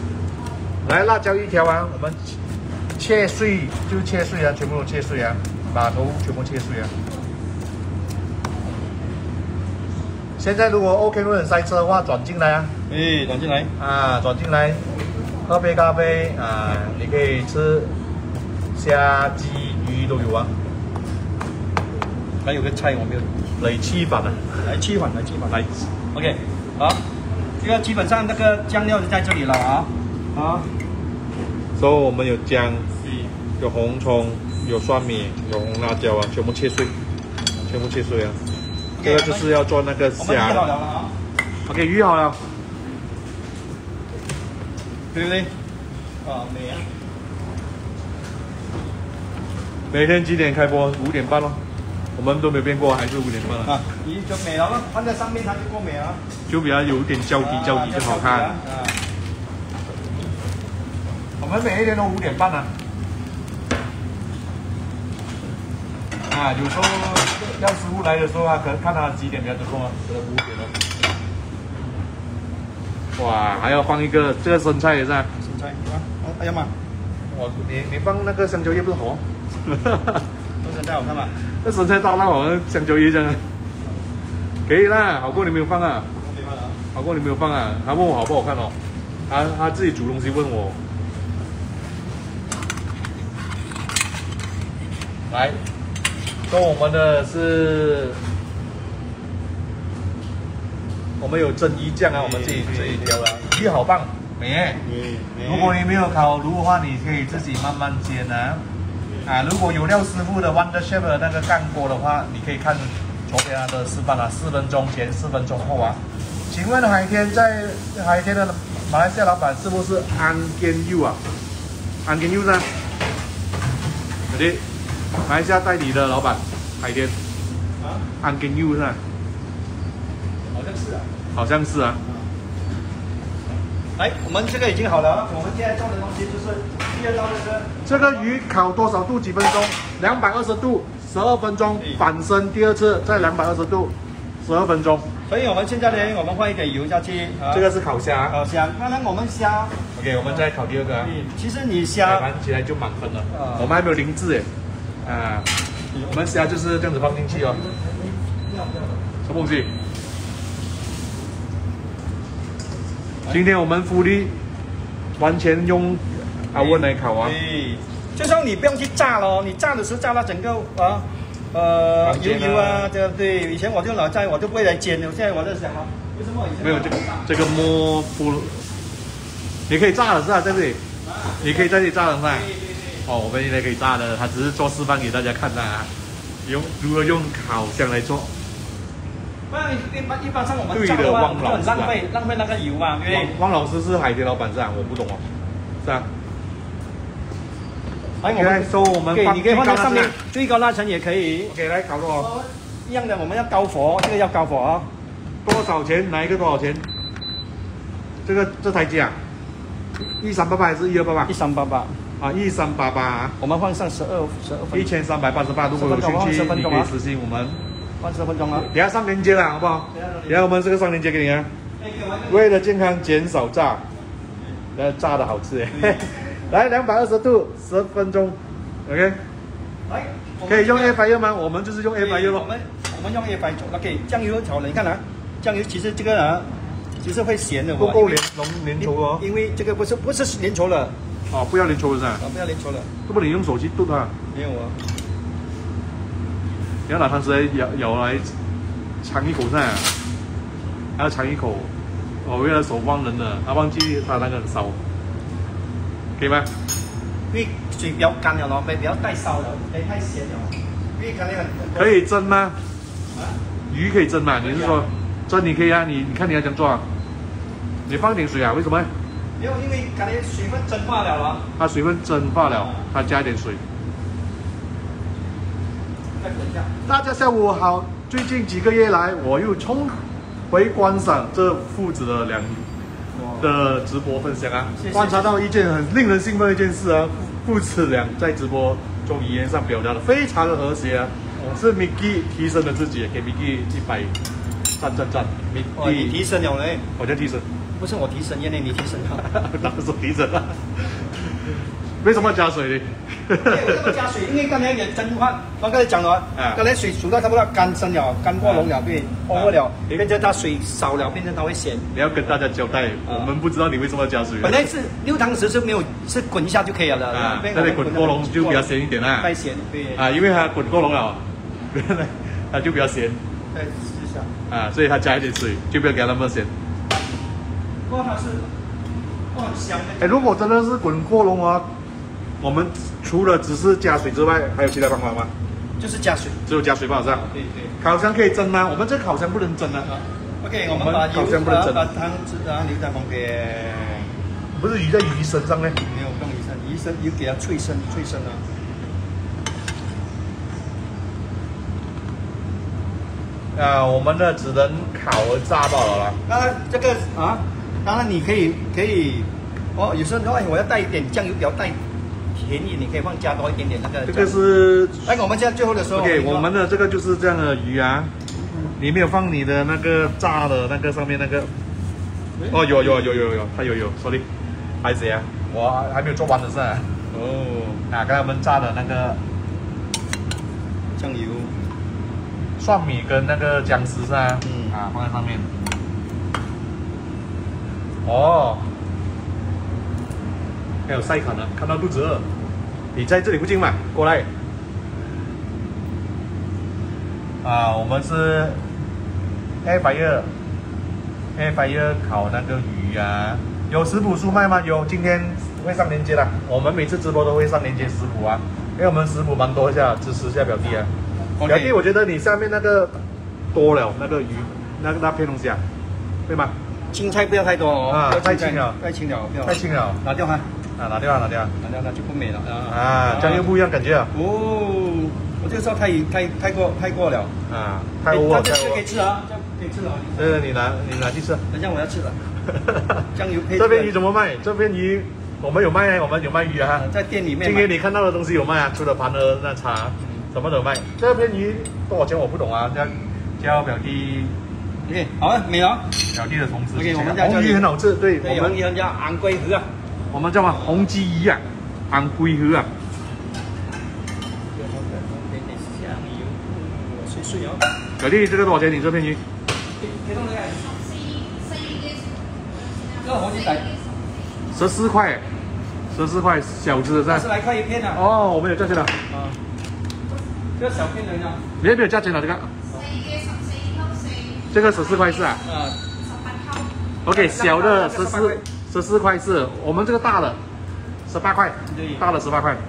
来辣椒1条啊，我们切碎就切碎啊，全部都切碎啊。 把头全部切碎啊。现在如果 OK 路很塞车的话，转进来啊。 哎，转进来啊，转进来，喝杯咖啡啊，你可以吃虾、鸡、鱼都有啊。 还有个菜我没有， 嚟黐粉啊！ 来七碗， 来 OK， 好，这个基本上那个酱料就在这里了啊。啊， 所以我们有姜，有红葱，有蒜米，有红辣椒啊，全部切碎，啊。这个就是要做那个我们鱼虾好了啊， OK， 鱼好了。 对不对？啊，美啊！ 每天几点开播？5点半咯。我们都没有变过，还是5点半了。 啊，鱼就美了，放在上面它就够美了。 就比较有点焦底就好看。 啊， 我们每一天都5点半啊。啊，有时候要师傅来的时候啊，可能看他几点比较得空啊，可能5点了。哇，还要放一个这个生菜也是啊。 生菜啊，哎呀妈！ 你放那个香蕉叶不是好？ 这生菜好看吗？ 那生菜大到好像香蕉叶这样。可以啦，好过你没有放啊。好过你没有放啊。他问我好不好看哦，他自己煮东西问我。来，说我们的是，我们有蒸鱼酱啊，我们自己调的，鱼好棒，美。如果你没有烤炉的话，你可以自己慢慢煎啊。啊，如果有廖师傅的 Wonder Chef 的那个干锅的话，你可以看左边他的示范啊，4分钟前，4分钟后啊。请问海天的马来西亚老板是不是安根佑啊？安根佑呢？对，马来西亚代理的老板海天。啊？安根佑是吧？ 好像是啊。 好像是啊。 来，我们这个已经好了，我们现在做的东西就是第2道这个鱼烤多少度？几分钟？220度，12分钟，反身第2次，再220度，12分钟。 所以我们现在呢，我们放一点油下去。 这个是烤虾。 烤虾，刚刚我们虾。 OK， 我们再烤第2个。 其实你虾盘起来就满分了。我们还没有0字哎。啊，我们虾就是这样子放进去哦。什么东西？今天我们福利完全用阿温来烤啊。 就像你不用去炸咯，你炸的时候炸到整个油啊，对不对？以前我就老炸，我就不会来煎的。现在我在想啊，为什么以前没有这个摸不？你可以炸的是吧？在这里，你可以在这里炸的是吧？哦，我们现在可以炸的，他只是做示范给大家看的啊，如何用烤箱来做。 不然一般上我们炸的话，就很浪费那个油啊。 汪老师是海天老板是吧？我不懂哦，是啊。 来，我们你可以放在上面，最高那层也可以。 OK， 来烤肉。 一样的，我们要高火，这个要高火啊。 多少钱？哪一个多少钱？这台机啊，1388还是1288 ？1388。 啊，1388啊。 我们放上12分。 1388，如果有兴趣，你可以私信我们。 放10分钟啊。 等下上链接了，好不好？等下我们这个上链接给你啊。为了健康，减少炸，炸的好吃哎。来220度，10分钟 ，OK。来，可以用 Air Fryer 吗？我们就是用 Air Fryer 咯。 我们用 Air Fryer 做 ，OK。酱油炒了，你看啊，酱油其实这个啊，其实会咸的， 不够粘稠哦。 因为这个不是粘稠了。 哦，不要粘稠是吧？ 不要粘稠了。 这不你用手去剁它？ 没有啊。 你要拿汤匙来舀来尝一口噻，还要尝一口。我为了手忘人了，他忘记他那个很烧。可以吗？ 因为水比较干了咯，不要太烧了，太咸了。因为干的很。 可以蒸吗？啊？鱼可以蒸吗？你是说蒸你可以啊？你看你要怎样做啊？你放点水啊？为什么？ 没有，因为刚才水分蒸发了啊。 它水分蒸发了，它加一点水。大家下午好，最近几个月来，我又重回观赏这父子的直播分享啊，观察到一件很令人兴奋的一件事啊，父子俩在直播中语言上表达的非常的和谐啊，是 Mickey 提升了自己，给 Mickey 100赞 ，Mickey 你提升了嘞， 我叫提升， 不是我提升，因为你提升了， 当时提升了为什么加水呢？ 为什么加水？因为刚才也蒸话，我刚才讲了，刚才水煮到差不多干身了，干过笼了，对，over 了，变成它水少了，变成它会咸。 你要跟大家交代，我们不知道你为什么要加水。 本来是6汤匙是没有，是滚一下就可以了的。 啊，那里滚过笼就比较咸一点啦。 太咸，对。 啊，因为它滚过笼了，它就比较咸。 再试一下。 啊，所以它加一点水，就不要给它那么咸。 不过它是，很香的。 哎，如果真的是滚过笼啊，我们除了只是加水之外，还有其他方法吗？ 就是加水， 只有加水吧，是吧？ 对对。 烤箱可以蒸吗？我们这个烤箱不能蒸啊。 OK， 我们把烤箱不能蒸， 把汤汁留在旁边。 不是鱼在鱼身上呢？ 没有放鱼身，鱼身有给它脆身啊。 啊，我们的只能烤和炸罢了啦。 那这个啊，当然你可以，哦，有时候我要带一点酱油，比较带甜一点，你可以加多一点点那个。 这个是， 哎，我们现在最后的时候 ，OK， 我们的这个就是这样的鱼啊，你没有放你的那个炸的那个上面那个。哦，有，它有 ，sorry， 孩子啊，我还没有做完的是吧？哦，啊，刚才我们炸的那个酱油。 蒜米跟那个姜丝是吧？啊，放在上面。哦，还有赛卡呢，看到肚子饿。你在这里附近嘛？过来。啊，我们是 air fryer 烤那个鱼啊，有食谱书卖吗？有，今天会上链接的。我们每次直播都会上链接食谱啊，因为我们食谱蛮多一下，支持一下表弟啊。表弟，我觉得你下面那个多了，那个鱼，那片东西啊，对吗？ 青菜不要太多哦， 啊，太轻了， 太轻了，不要。 太轻了， 拿掉哈。 啊，拿掉， 那就不美了啊。 啊，这样又不一样感觉啊。 哦，我这个时候太过了。 啊，太over了。 这个可以吃啊，这样可以吃了。 你拿去吃。 等下我要吃了。酱油配。 这边鱼怎么卖？这边鱼我们有卖，我们有卖鱼啊。 在店里面。 今天你看到的东西有卖啊，除了盘和那茶。什么都卖，这片鱼多少钱我不懂啊，叫表弟。 OK， 好了，没了。 表弟的同事。 OK， 我们家红鱼很好吃，对，我们红鱼叫昂龟鱼啊。 我们叫什么？红鲫鱼啊，昂龟鱼啊。 香油，水哦。 表弟，这个多少钱？你这片鱼？ 这个红鸡仔。 14块，14块，小只的是吧 ？10来块一片啊。 哦，我们有价钱了。 啊。这个小片的呢？ 没有价钱了，这个。这个14块是啊。OK， 小的14块是，我们这个大的18块，大的18块，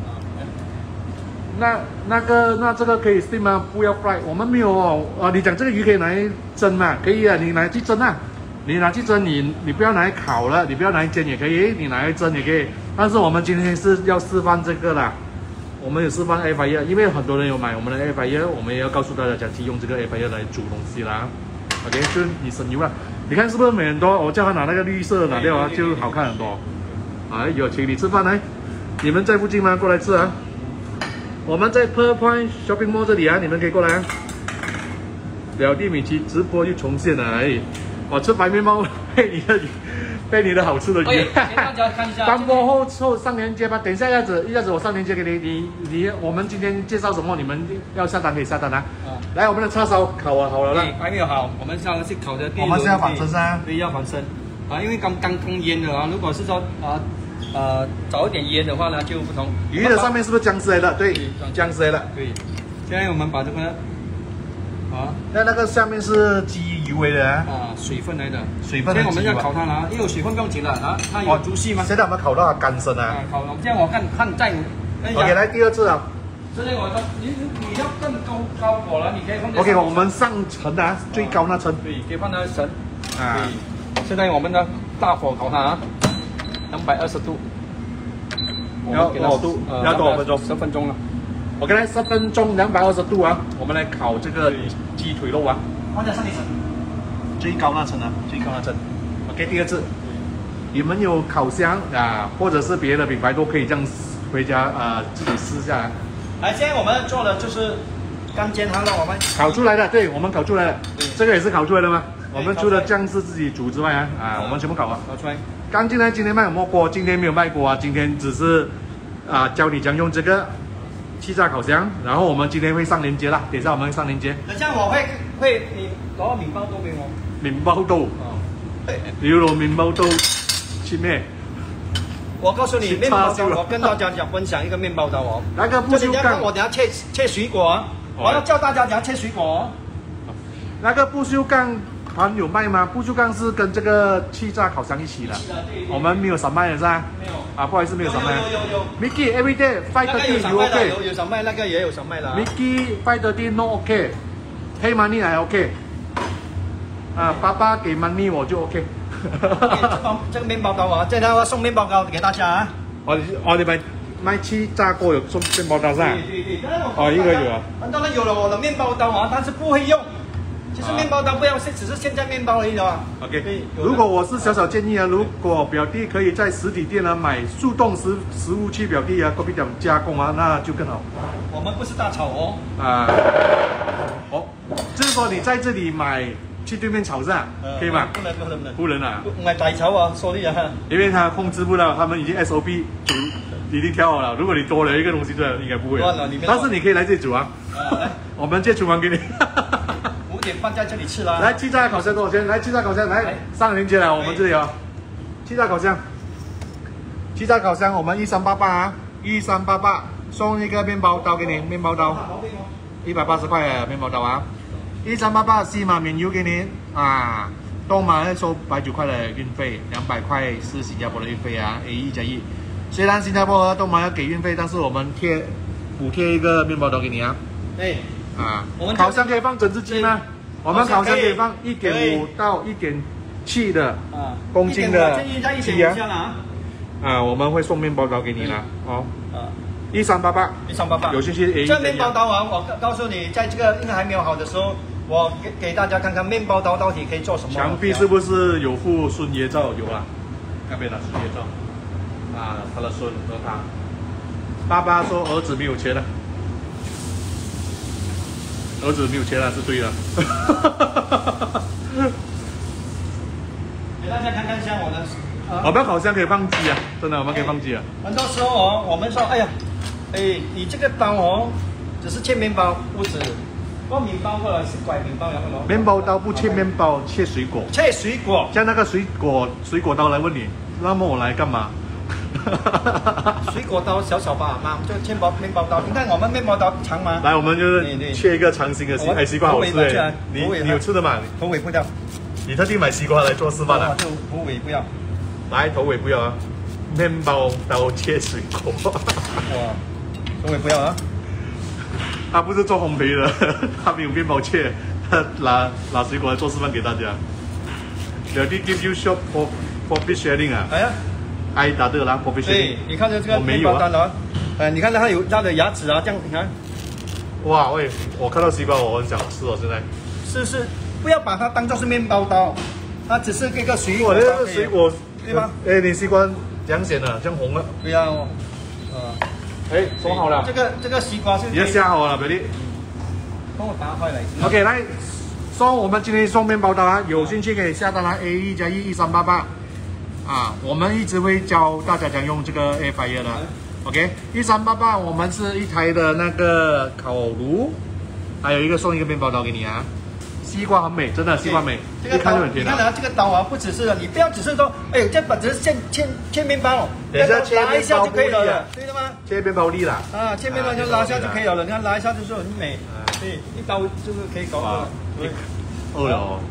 那这个可以 steam 吗？不要 fry， 我们没有哦。你讲这个鱼可以拿来蒸嘛？可以啊，你拿来去蒸啊。你拿去蒸，你不要拿来烤了，你不要拿来煎也可以，你拿来蒸也可以。但是我们今天是要示范这个的。我们有示范 air fryer， 因为很多人有买我们的 air fryer， 我们也要告诉大家讲去用这个 air fryer 来煮东西啦。OK， 就是你省油了。你看是不是美很多？我叫他拿那个绿色拿掉啊，就好看很多。哎呦，请你吃饭来，你们在附近吗？过来吃啊！我们在 Pearl Point Shopping Mall 这里啊，你们可以过来啊。表弟米奇直播又重现了，哎，我吃白面包配你的好吃的鱼。 给大家看一下。 单播后上链接吧，等一下一下子我上链接给你。我们今天介绍什么？你们要下单可以下单啊。来，我们的叉烧烤好了啦。 还没有好，我们现在是烤的。 我们是要反身噻。 对，要反身。啊，因为刚腌的啊，如果是说早一点腌的话呢，就不同。 鱼的上面是不是姜丝来的？对，姜丝来的。 对。现在我们把这个那个下面是鸡油味的啊， 水分来的， 水分。 现在我们要烤它了，因为有水分不用紧了啊，它有猪细吗？ 现在我们烤到它干身啊。 烤了，这样我看在。 OK， 来第二次啊。 这里我说你要更高火了，你可以放。 OK， 我们上层的最高那层。 对，可以放到层。啊。现在我们的大火烤它啊，220度。 要多少度？要多少分钟 ？10分钟了。 OK， 来10分钟220度啊，我们来烤这个鸡腿肉啊。 放在上一层， 最高那层啊，最高那层。OK， 第二次，你们有烤箱啊，或者是别的品牌都可以这样回家自己试一下。 来，现在我们做的就是刚煎好了，我们烤出来的，对，我们烤出来的，这个也是烤出来的吗？我们除了酱是自己煮之外我们全部烤啊。 烤出来。 刚进来今天卖什么锅？今天没有卖锅啊，今天只是教你将用这个气炸烤箱，然后我们今天会上链接啦，等一下我们会上链接。 等下我会你攞麵包刀俾我。 面包刀，你要攞面包刀切咩？ 我告诉你，面包刀，我跟大家讲分享一个面包刀哦。 那个不锈钢， 我等下切水果啊，我要教大家怎样切水果哦。 那个不锈钢盘有卖吗？不锈钢是跟这个气炸烤箱一起的，我们没有散卖的是吧？ 没有啊，不好意思，没有散卖。 有。 Mickey every day 530 you OK？ 有散卖，那个也有散卖的。 Mickey 530 no OK， pay money 还 OK。爸爸给 money 我就 OK。 这个面包刀啊，这他送面包刀给大家啊。 我哋卖气炸锅有送面包刀是吧？ 对。 一个有啊。 很多人有了我的面包刀啊，但是不会用。其实面包刀不要，只是现在面包而已的。 OK。如果我是小建议啊，如果表弟可以在实体店买速冻食物去表弟隔壁点加工那就更好。 我们不是大炒哦。 就是说你在这里买。去对面炒是吧？可以吗？不能啊！ 唔係大炒啊 ，sorry 啊。 因为他控制不了，他们已经 SOP 已经调好了。如果你多了一个东西，这应该不会。但是你可以来这里煮啊。我们借厨房给你。 5点半在这里吃啦。 来，气炸烤箱多少钱？来，气炸烤箱来上链接来，我们这里哦。气炸烤箱我们1388啊，1388送一个面包刀给你，面包刀180块面包刀啊。1388西马免邮给您东马会收190块的运费，200块是新加坡的运费啊 ，A1+1。虽然新加坡和东马要给运费，但是我们补贴一个面包刀给你啊。烤箱可以放整只鸡吗？我们烤箱可以放1.5到1.7的公斤的鸡啊。我们会送面包刀给你啦，哦。1388，有兴趣 A1+1。 这面包刀啊，我告诉你，在这个应该还没有好的时候。我给大家看看面包刀到底可以做什么。 墙壁是不是有附孙爷照？有啊，那边的孙爷照他的孙和他。爸爸说儿子没有钱了，儿子没有钱了是对的。 给大家看看一下我的。 我们好像可以放鸡啊，真的我们可以放鸡啊。 很多时候我们说，哎呀，你这个刀只是切面包，不止。面包过来是拐面包， 面包刀不切面包，切水果。 切水果， 像那个水果刀来问你，那么我来干嘛？ 水果刀小吧嘛，就切面包刀。你看我们面包刀长吗？ 来，我们就是切一个长形的西瓜，好吃你有吃的吗？ 头尾不要。 你特地买西瓜来做示范的？ 就头尾不要。 来，头尾不要啊！面包刀切水果。 哇，头尾不要啊！ 他不是做烘焙的，他没有面包切，他拿水果来做示范给大家。表弟 give you shop for fish sharing 啊？ 哎呀， 挨打的啦 for fish sharing。 你看这个面包单啊，你看它有它的牙齿啊，这样你看。 哇喂，我看到西瓜我很想吃哦，现在。 是，不要把它当做是面包刀，它只是一个水果。 水果对吗？ 你西瓜这样显的，这样红了。 对啊， 说好了。 这个西瓜是。 你要下好了，表弟。 帮我打开来。 OK， 来我们今天送面包刀啊，有兴趣可以下单啦 ，A1+1 1388我们一直会教大家怎样用这个 Air Fryer 的。OK，1388我们是一台的那个烤炉，还有一个送一个面包刀给你啊。西瓜很美，真的西瓜美，一看就很甜。 你看这个刀不只是你不要只是说，这把只是切面包， 等一下切拉一下就可以了，对的吗？ 切面包粒啦。 切面包就拉一下就可以了，你看拉一下就是很美，对，一刀就是可以搞了。 饿了哦。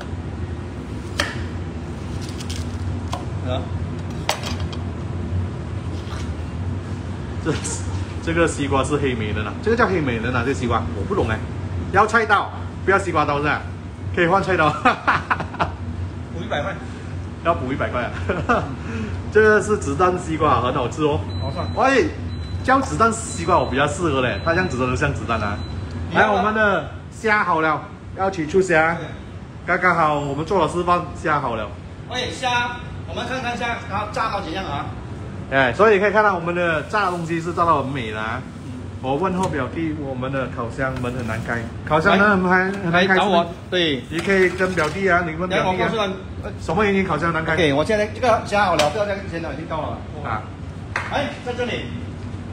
这个西瓜是黑美人啊，这个叫黑美人啊，这个西瓜我不懂要菜刀，不要西瓜刀是吧？可以换菜刀。 补100块。 要补100块啊！这个是子弹西瓜，很好吃哦。 好算。 叫子弹西瓜我比较适合嘞，它这样子真的像子弹啊。来，我们的虾好了，要起出虾，刚刚好，我们做了示范，虾好了。 虾，我们看看虾，它炸到怎样啊？ 所以可以看到我们的炸的东西是炸到很美的啊。我问候表弟，我们的烤箱门很难开，烤箱门很难开。 找我，对， 你可以跟表弟啊，你问表弟啊。什么原因烤箱难开？ 我现在这个虾好了，不要再先了，已经到了。在这里。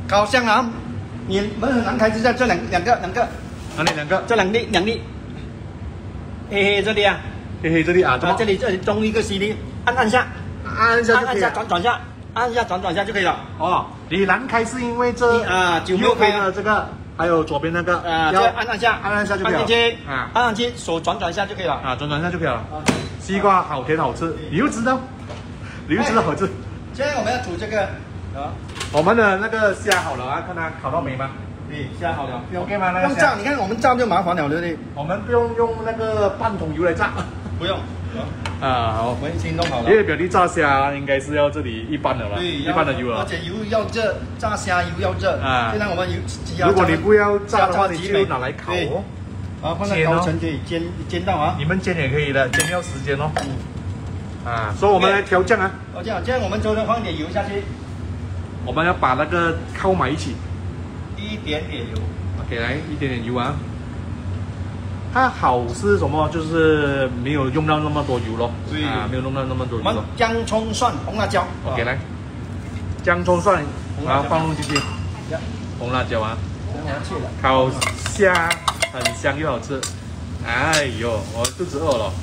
烤箱啊，你们很难开，就在这两个， 哪里两个？ 这两粒，嘿嘿这里啊， 嘿嘿，这里啊， 这里中一个 CD， 按下，转下，按下转下就可以了。 哦，你难开是因为这就没有开的这个，还有左边那个要按下就可以了。按进去按上去，手转一下就可以了。 转下就可以了。西瓜好甜好吃，你又知道好吃。 现在我们要煮这个我们的那个虾好了啊，看它烤到没吗？ 对，虾好了。 OK 吗？ 用炸，你看我们炸就麻烦了，对不对？ 我们不用用那个半桶油来炸。 不用。 好， 我们已经弄好了。 因为表弟炸虾应该是要这里一般的了， 对， 一般的油啊。 而且油要热，炸虾油要热。现在我们油， 如果你不要炸的话，你就拿来烤哦。 放在高层可以煎到啊。 你们煎也可以的，煎要时间哦。所以我们来调酱啊。 这样我们就放点油下去。 我们要把那个扣埋一起。 一点点油。 OK， 来一点点油啊。它好是什么？就是没有用到那么多油咯。 对。 没有用到那么多油咯。 我们姜、葱、蒜、红辣椒。 OK， 来，姜、葱、蒜，然后放入进去。红辣椒啊。烤虾很香又好吃。哎呦，我肚子饿了。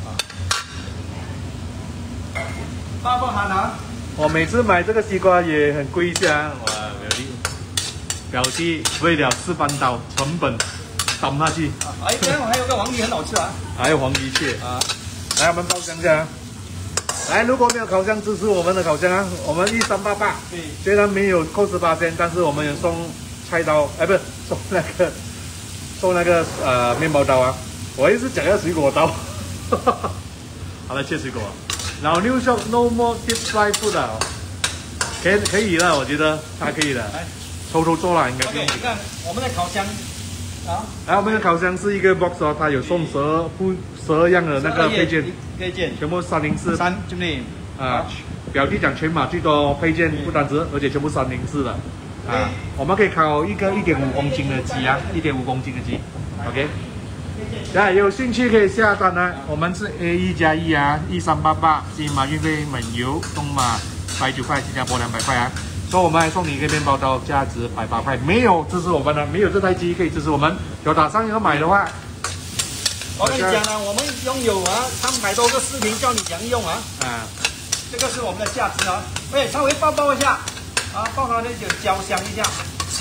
大不喊啊！ 我每次买这个西瓜也很贵一下。哇，表弟为了4班刀，成本抌下去。 这样还有个黄梨很好吃啊。 还有黄梨蟹来，我们爆香一下。来，如果没有烤箱，支持我们的烤箱啊！我们1388。 对。 虽然没有扣18%，但是我们有送菜刀，不是送那个面包刀啊！我一直讲要水果刀。好了，切水果。老六说 no more deep fry food 啊，可以了，我觉得还可以的。偷做了应该。 OK， 你看我们的烤箱来，我们的烤箱是一个 box 哦，它有送12样的那个配件，全部304。 兄弟表弟讲全马最多配件不单只，而且全部304的我们可以烤一个1.5公斤的鸡啊，1.5公斤的鸡 ，OK。有兴趣可以下单啊！我们是 A1+1啊，1388，金马运费满油，东马190块，新加坡200块啊。所以我们还送你一个面包刀，价值180块。没有支持我们的，没有这台机可以支持我们。有打算要买的话， 我跟你讲了，我们拥有300多个视频教你怎样用这个是我们的价值啊。稍微爆一下爆它那就焦香一下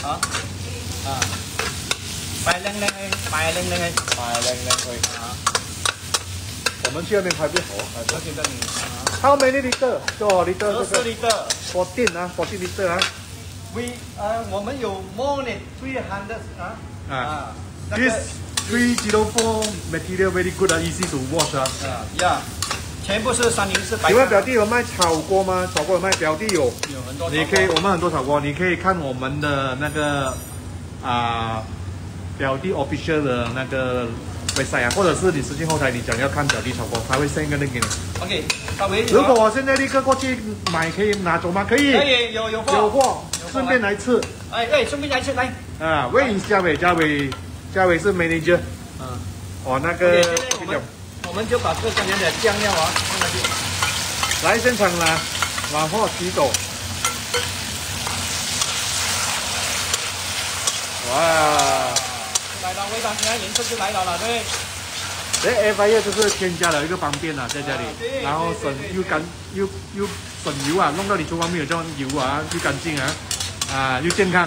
摆亮亮我们去那边拍不好。How many liter? 20 liter. 40 liter 啊。 我们有 more than 300 This 304 material very good easy to wash 全部是304白。 请问表弟有卖炒锅吗？炒锅有卖，表弟有很多。 我们很多炒锅，你可以看我们的那个表弟 official 的那个 website 或者是你私信后台，你讲要看表弟炒锅，他会 send 一个 link 给你。 OK， 如果我现在立刻过去买，可以拿走吗？可以。 可以，有货， 顺便来吃。 顺便来吃来。 喂，嘉伟是 manager。那个。 我们就把这刚才的酱料放下去。 来现场拿货取走。哇！ 来了，味道你看颜色就来了，对不对？Air fryer 就是添加了一个方便在家里，然后省又省油弄到你厨房没有这样油又干净又健康。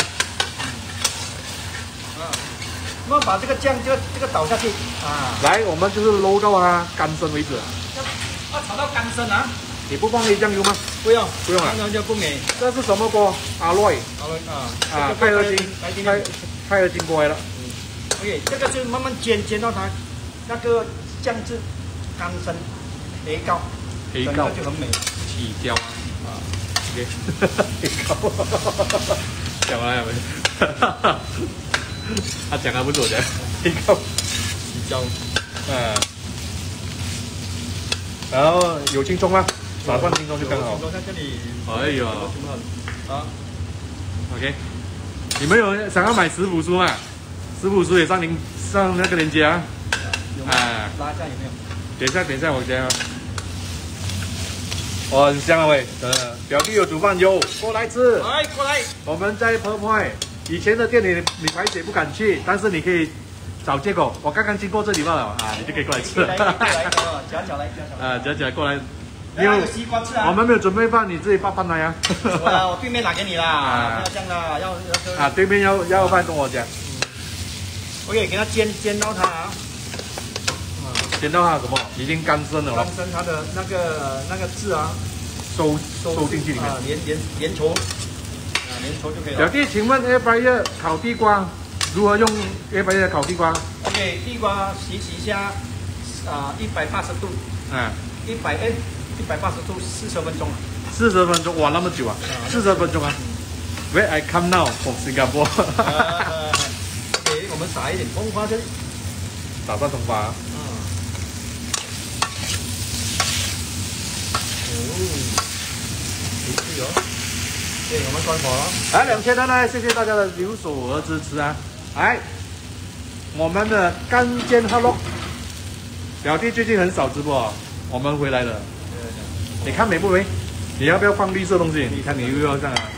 那么把这个酱这个倒下去来，我们就是搂到它干身为止。 要炒到干身你不放黑酱油吗？ 不用啊， 就不美。 这是什么锅？阿瑞泰尔金锅来了。 OK， 这个就慢慢煎到它那个酱汁干身，黑膏就很美。 起椒OK， 黑膏，讲完了没？他讲的不是我讲，黑膏，起椒，然后有青葱吗？打蒜青葱就刚好。 在这里。 哎呦，OK， 你们有想要买食谱书吗？食谱书也上那个链接拉一下有没有？ 等一下，我讲。 哇，很香啊喂，真的。表弟有煮饭哟，过来吃。 来，过来。 我们在 Perpoint 以前的店里，你排队不敢去，但是你可以找借口。我刚刚经过这里罢了啊，你就可以过来吃。 来，夹脚来，夹脚来。 夹过来。 因为有西瓜吃啊。 我们没有准备饭，你自己把饭来呀。 我对面拿给你啦，不要这样啦，要。 对面要饭跟我讲。 OK， 给它煎到它啊。 煎到它什么？已经干身了。 干身它的那个汁啊， 收进去里面。 粘稠，粘稠就可以了。 表弟，请问 Air Fryer 烤地瓜如何用 Air Fryer 烤地瓜 ？OK， 地瓜洗一下，180度。180度40分钟。 40分钟，哇，那么久啊！40分钟啊！Where I come now from Singapore。 OK， 我们撒一点葱花这里。 打上葱花。 有。对，我们关火了。 来，2000的呢，谢谢大家的留守和支持啊！来，我们的干煎哈喽。表弟最近很少直播，我们回来了。你看美不美？你要不要放绿色东西？你看你又要这样啊？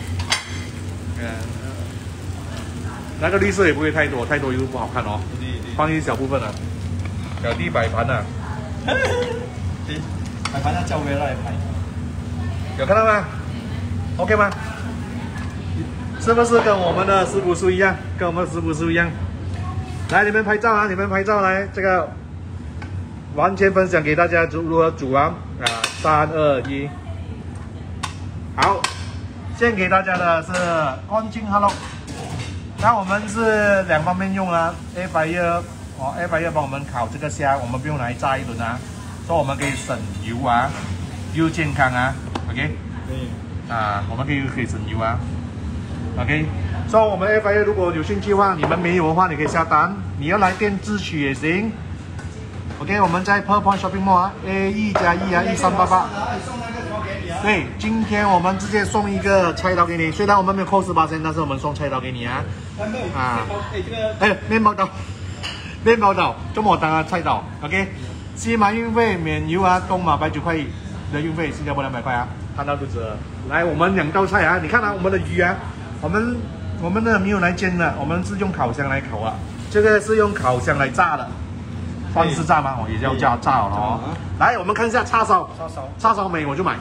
那个绿色也不会太多，太多又不好看哦。放一小部分啊。表弟摆盘啊。 摆盘要叫回来摆。 有看到吗 ？OK 吗？是不是跟我们的师傅叔一样？跟我们的师傅叔一样。来，你们拍照啊！你们拍照来，这个完全分享给大家如何煮啊！3、2、1，好，献给大家的是光清哈喽。那我们是2方面用啊 ，Air Fryer ，Air Fryer 帮我们烤这个虾，我们不用来炸一轮啊，所以我们可以省油啊，又健康啊 ，OK？ 我们可以省油啊 ，OK？ 所以我们 Air Fryer 如果有兴趣的话，你们没有的话，你可以下单，你要来店自取也行。OK， 我们在 Perpoint Shopping Mall 啊 ，A1+1啊，1388。对，今天我们直接送一个菜刀给你，虽然我们没有扣18%，但是我们送菜刀给你啊。面包刀，中国当菜刀 ，OK。西马运费免邮啊，东马190块的运费，新加坡200块啊，看到就值了。来，我们2道菜啊，你看啊，我们的鱼啊，我们的没有来煎的，我们是用烤箱来烤啊，这个是用烤箱来炸的。算是炸吗？也叫炸好了哦。来，我们看一下叉烧美我就买。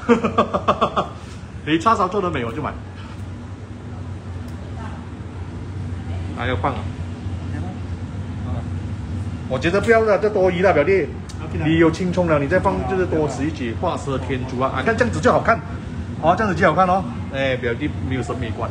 你叉烧做的美我就买。还要放啊？我觉得不要了，这多余了，表弟。你有青葱了，你再放就是多此一举，画蛇添足啊！看这样子就好看，这样子就好看哦。表弟没有审美观，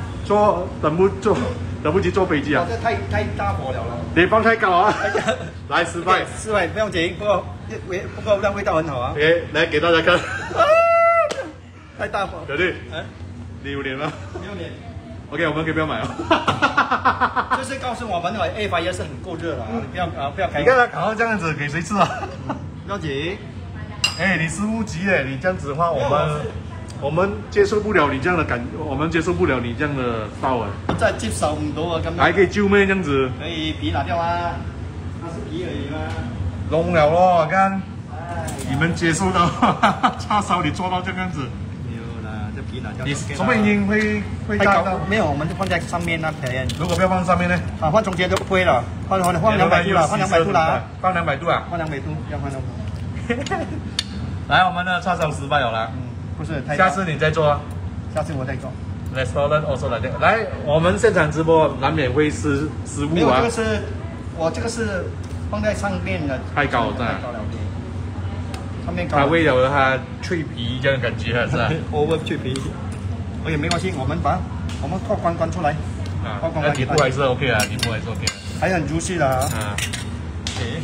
等不及坐飞机啊！ 这太大火了。 你放太高啊！来失败， 不用紧，不过那味道很好啊。 来给大家看。 太大火。 表弟，你有脸吗？ 没有脸。 OK， 我们可以不要买哦。 就是告诉我们，Air Fryer是很够热的啊，你不要开。 你看他烤到这样子，给谁吃啊？ 不要紧。 你食物级耶，你这样子的话，我们接受不了你这样的我们接受不了你这样的道啊！ 真係接受唔到啊！咁樣還可以救咩？這樣子可以皮拿掉啊，它是皮而已嘛。 弄了咯，看，你們接受到叉燒你做到這樣子， 沒有啦，這皮拿掉。 你什麼原因會炸到？ 沒有，我們就放在上面那邊。 如果不要放上面呢？ 放中間就不會了，放200度啦，放200度啦， 放200度啊？ 放200度，要放200度。 來，我們的叉燒失敗了啦。 不是， 下次你再做啊。 下次我再做。 Restaurant also like that。來，我們現場直播難免會失誤啊。 沒有，這個是放在上面的。 太高了，真的。 上面高。 它為了它脆皮這樣的感覺，是吧 ？over 脆皮。OK，沒關係，我們拓關出來。 底部還是 OK 啊，底部還是 OK。 還很 juicy 的啊。OK。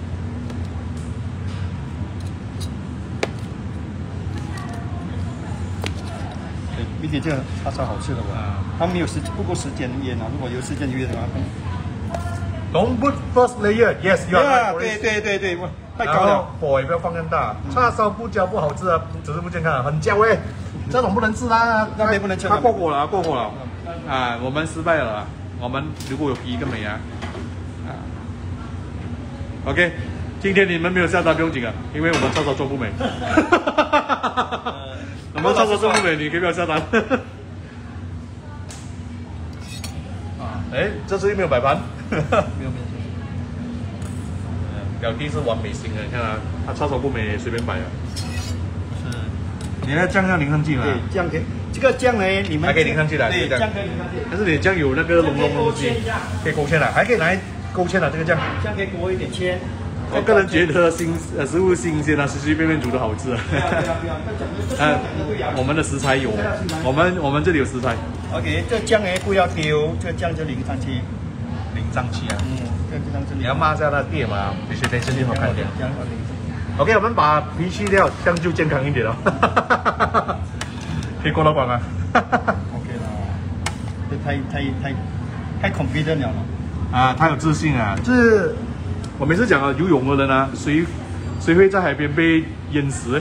并且这个叉烧好吃的它没有不够时间腌啊，如果有时间腌的话。 Don't put first layer. Yes, you are right. 对，太高了。 火也不要放更大。叉烧不焦不好吃啊，只是不健康，很焦这种不能吃啦。 那边不能吃。 它过火了。我们失败了。我们如果有皮更美啊。OK， 今天你们没有下单不用紧啊，因为我们操作做不美。我们操作做不美，你可以不要下单。啊，哎，这次又没有摆盘。 没有。 表弟是完美型的，你看啊，他操作不美也随便摆啊。 是。 你的酱要淋上去吗？ 对，酱可以。这个酱呢，你们还可以淋上去的。 对，酱可以淋上去。 但是你的酱有那个浓的东西，可以勾芡的，还可以拿来勾芡的这个酱。 酱可以勾一点芡。 我个人觉得食物新鲜啊，随随便便煮都好吃啊。我们的食材有，我们这里有食材。 OK， 这酱呢不要丢，这个酱就淋上去。 淋上去啊。 你要抹下那碟嘛，必须得身体好看点。OK， 我们把皮去掉，这样就健康一点了。可以过到关吗 ？OK 了，这太 confident 了。 啊，太有自信啊！这我每次讲啊，游泳的人啊，谁会在海边被淹死？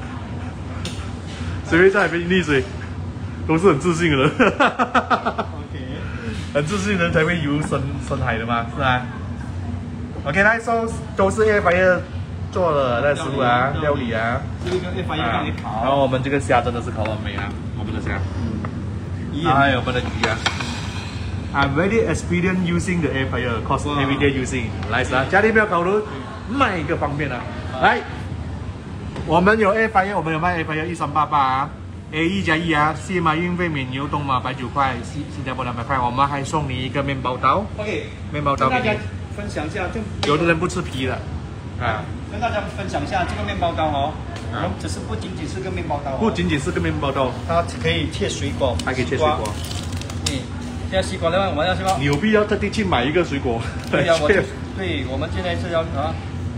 谁会在海边溺水？都是很自信的人。 OK， 很自信的人才会游深海的嘛，是吧？OK， 来，so 都是 Air Fryer 做的那食物啊，料理啊。 这个 Air Fryer 帮你烤。 然后我们这个虾真的是烤得很美啊，我们的虾。还有我们的鱼啊。I'm very experienced using the Air Fryer, cause every day using. 来啊，家里没有烤炉，卖一个方便啊。来，我们有 Air Fryer， 我们有卖 Air Fryer 1388啊。A1+1啊，西马运费免邮，东马190块，新加坡200块，我们还送你一个面包刀。 OK， 面包刀给你。 分享一下， 有的人不吃皮的，啊， 跟大家分享一下这个面包刀哦，我们只是不仅仅是个面包刀， 不仅仅是个面包刀， 它可以切水果， 还可以切水果。 现在西瓜的话，我们要什么？ 你有必要特地去买一个水果？ 对呀，对，我们现在是要啊。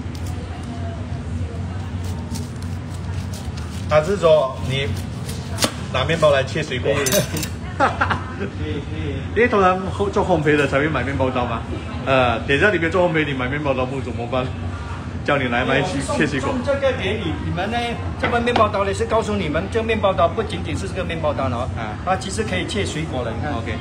他是说你拿面包来切水果。因为通常做烘焙的才会买面包刀嘛。等一下你别做烘焙，你买面包刀不怎么办？叫你来买切水果。 这个给你们呢，这个面包刀呢是告诉你们，这个面包刀不仅仅是这个面包刀哦，它其实可以切水果的。你看 ，OK。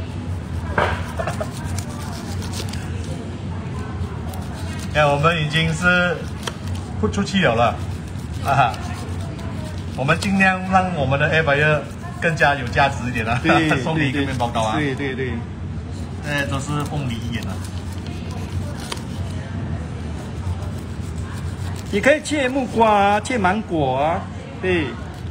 看，我们已经是不出气了啊！我们尽量让我们的 Air Fryer 更加有价值一点了，送你一个面包刀啊！ 对， 都是凤梨眼啊！ 你可以切木瓜啊，切芒果啊，对。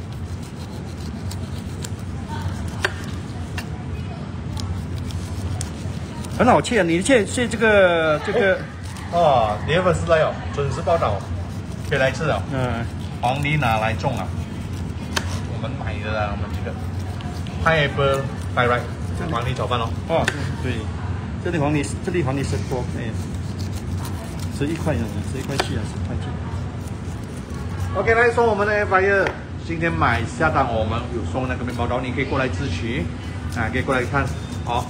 很好切，你切这个哦，你有粉丝来哦，准时报道，可以来吃了。黄梨拿来种啊，我们买的啦，我们这个 pineapple fried rice， 黄梨炒饭哦。 哦，对，这里黄梨10多，11块11块7啊，10块7。 OK， 来送我们的 Air Fryer， 今天下单我们有送那个面包刀，你可以过来咨询啊，可以过来看，好。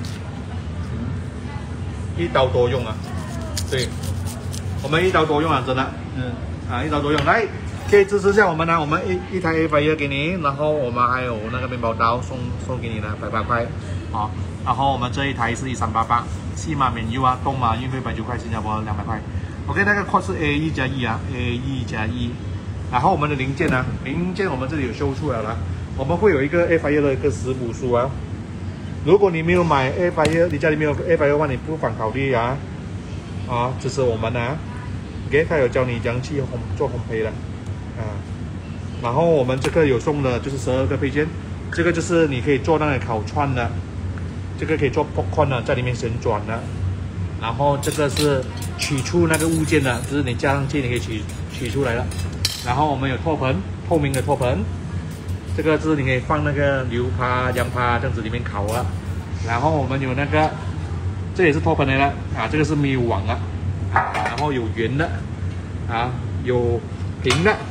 一刀多用啊，对，我们一刀多用啊，真的，一刀多用，来，可以支持一下我们呢，我们一台 Air Fryer 给你，然后我们还有那个面包刀送给你的180块，好，然后我们这一台是1388，西马免邮啊，东马运费190块，新加坡200块 ，OK， 那个 code 是 A1+1啊 ，A1+1， 然后我们的零件呢，我们这里有秀出来了，我们会有一个 Air Fryer 的一个食谱书啊。如果你没有买 Air Fryer， 你家里没有 Air Fryer 的话，你不妨考虑啊，支持我们啊 ，OK， 他有教你怎样去做烘焙的，然后我们这个有送的就是12个配件，这个就是你可以做那个烤串的，这个可以做 popcorn 的，在里面旋转的，然后这个是取出那个物件的，就是你加上去你可以取出来了，然后我们有托盆，透明的托盆。这个是你可以放那个牛扒、羊扒这样子里面烤啊，然后我们有那个，这也是托盆来的啊，这个是没有网的，然后有圆的啊，有平的，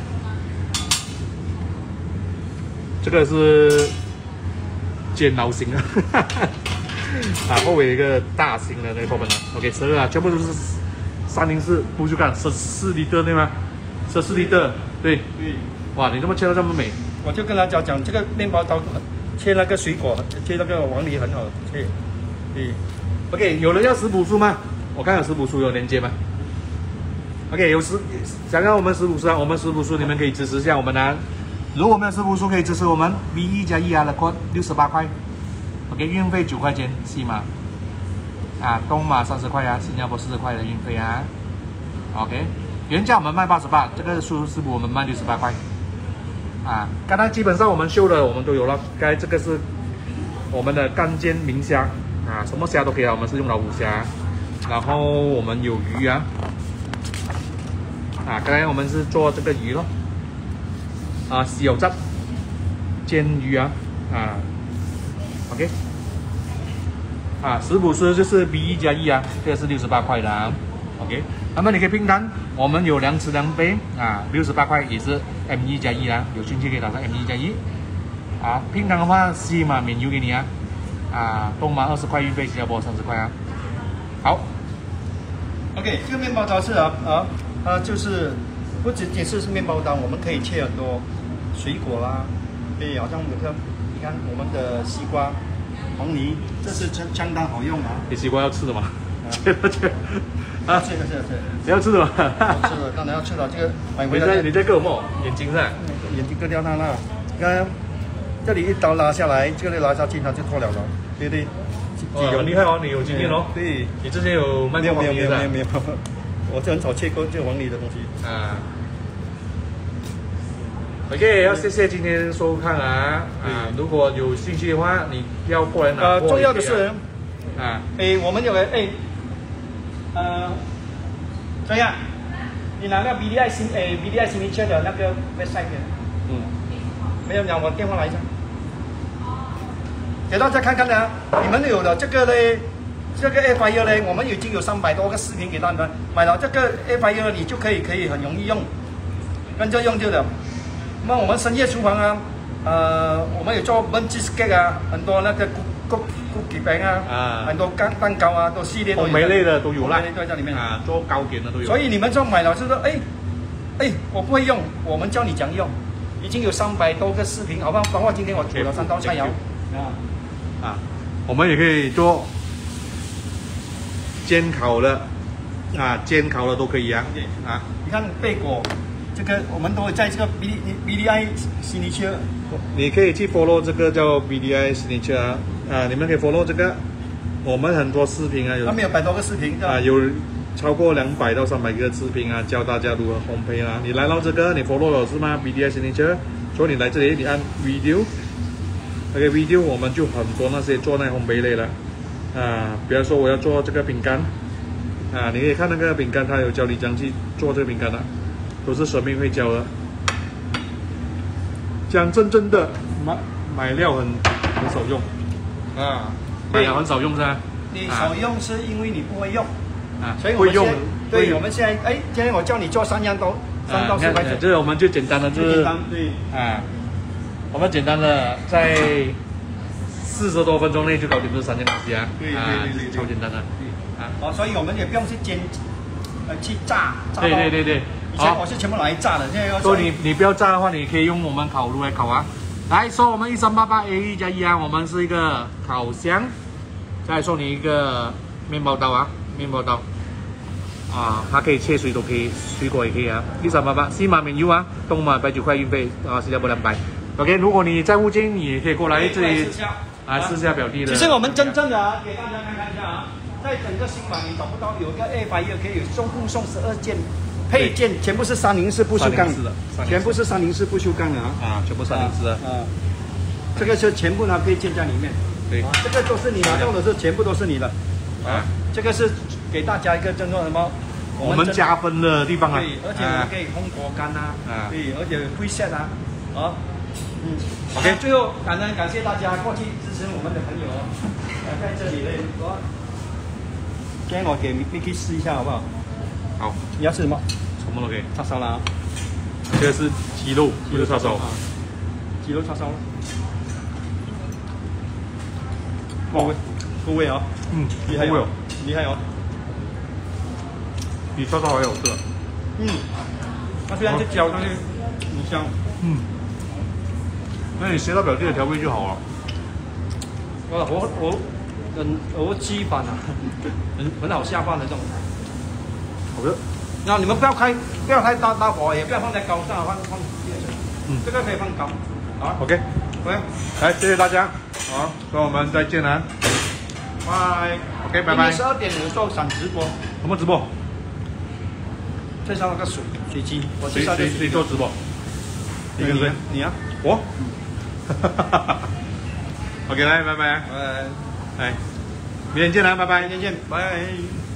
这个是煎熬型的，后尾有一个大型的那个托盆啊 ，OK， 12啊，全部都是304，不去看14厘的对吗？14厘的，对，哇，你这么切到这么美。 我就跟他讲，这个面包刀切那个水果，切那个黄梨很好切。 OK， 有人要食谱书吗？我看有食谱书有链接吗？ OK， 想要我们食谱书啊，我们食谱书你们可以支持一下我们啊。如果没有食谱书，可以支持我们 V1+1啊的 code 68块。OK， 运费9块钱，西马啊，东马30块啊，新加坡40块的运费啊。OK， 原价我们卖88，这个食谱我们卖68块。啊，刚才基本上我们秀的我们都有了。该这个是我们的干煎明虾啊，什么虾都可以啊，我们是用老虎虾。然后我们有鱼啊。啊，刚才我们是做这个鱼咯，啊，小汁煎鱼啊，啊 ，OK， 啊，食谱师就是 V1+1啊，这个是68块的啊 ，OK， 那么你可以拼单，我们有2吃2杯啊，68块也是 M1+1啊，有兴趣可以打上 M1+1，啊，拼单的话西马免邮给你啊，啊，东马20块运费，新加坡30块啊，好 ，OK， 这个面包刀是它就是不仅仅是面包刀，我们可以切很多水果啦，好像有个，你看我们的西瓜、黄梨，这是相当好用啊。 你西瓜要吃的吗？ 切啊，切。 你要吃的吗？ 要吃的，当然要吃了。这个买回来你在割什么？眼睛是吧？ 眼睛割掉它了。你看，这里一刀拉下来，这个拉下去它就脱了了，对不对？ 很厉害哦，你有经验哦。 对， 你之前有卖过黄梨的？ 没有。我就很少切过这黄梨的东西啊。OK， 要谢谢今天收看啊啊！如果有兴趣的话，你要过来拿。 重要的是啊， 我们有个这样，你拿个 BDI Signature 的那个 website 没有讲我电话来一下，给大家看看呢。你们有的这个呢。这个 Air Fryer 呢，我们已经有300多个视频给大家买了。这个 Air Fryer 你就可以很容易用，跟着用就了。那么我们深夜厨房啊，我们有做 burnt cheesecake 啊，很多那个cookie饼啊，很多蛋糕啊，都系列都有。 烘焙类的都有啦， 都在里面啊，做糕点的都有。 所以你们就买了，就说我不会用，我们教你怎样用。已经有300多个视频，好不好？包括今天我煮了3道菜肴啊，我们也可以做。煎烤的啊，煎烤的都可以啊。啊， 你看贝果，这个我们都会在这个 BDI Signature， 你可以去 follow 这个叫 BDI Signature 啊，你们可以 follow 这个，我们很多视频啊， 他们有100多个视频啊，有超过200到300个视频啊，教大家如何烘焙啊。你来到这个，你 follow 了是吗 ？BDI Signature， 所以你来这里，你按 video，OK video， 我们就很多那些做那烘焙类的。啊，比方说我要做这个饼干，啊，你可以看那个饼干，它有教你怎样去做这个饼干的，都是神明会教的。讲真的，买料很少用，啊，买料很少用是吧？ 你少用是因为你不会用， 啊， 所以我们现在对，我们现在今天我教你做3道4块钱， 这个我们就简单的，就是对啊，我们简单的在40多分钟内就搞定这3件东西啊！ 对， 超简单的。 啊，所以我们也不用去煎，去炸。 对。 以前我是全部拿来炸的，现在要。 所以你不要炸的话，你可以用我们烤炉来烤啊。来说我们1388 A1+1啊，我们是一个烤箱，再送你一个面包刀啊，啊，它可以切水都可以，水果也可以啊。1388，西马免邮啊，东马190块运费啊，新加坡200。OK， 如果你在附近，你也可以过来这里。试下表弟的。 其实我们真正的给大家看看一下啊，在整个新马你找不到有个 Air Fryer可以有共送12件配件，全部是304不锈钢的，全部是304不锈钢的啊， 全部304的啊，这个是全部的配件在里面。 对， 这个都是你拿到的是全部都是你的啊，这个是给大家一个叫做什么？ 我们加分的地方啊。 对，而且我们可以烘果干啊，对，而且会set啊，OK， 最后感谢大家过去支持我们的朋友在这里呢。今天我给 Micky 试一下好不好？ 好。 你要吃什么？ 什么都可以。 叉烧啦。 这个是鸡肉，不是叉烧。 鸡肉叉烧。够味啊！厉害哦，厉害哦。 比叉烧还好吃。 它虽然是焦，但是很香。 那你学到表弟的调味就好了。 很鸡饭啊，很好下饭的这种。 好的。 然后你们不要太大火，也不要放太高，正好放这个可以放高。好 OK， 来，谢谢大家，好，跟我们再见啦， 拜。 OK， 拜拜。 12点有做闪直播， 什么直播？ 介绍那个水机，我介绍谁做直播？ 你跟谁？你啊？ 我。OK， 来，拜拜。 拜。 来，明天见啦，拜拜。 明天见，拜。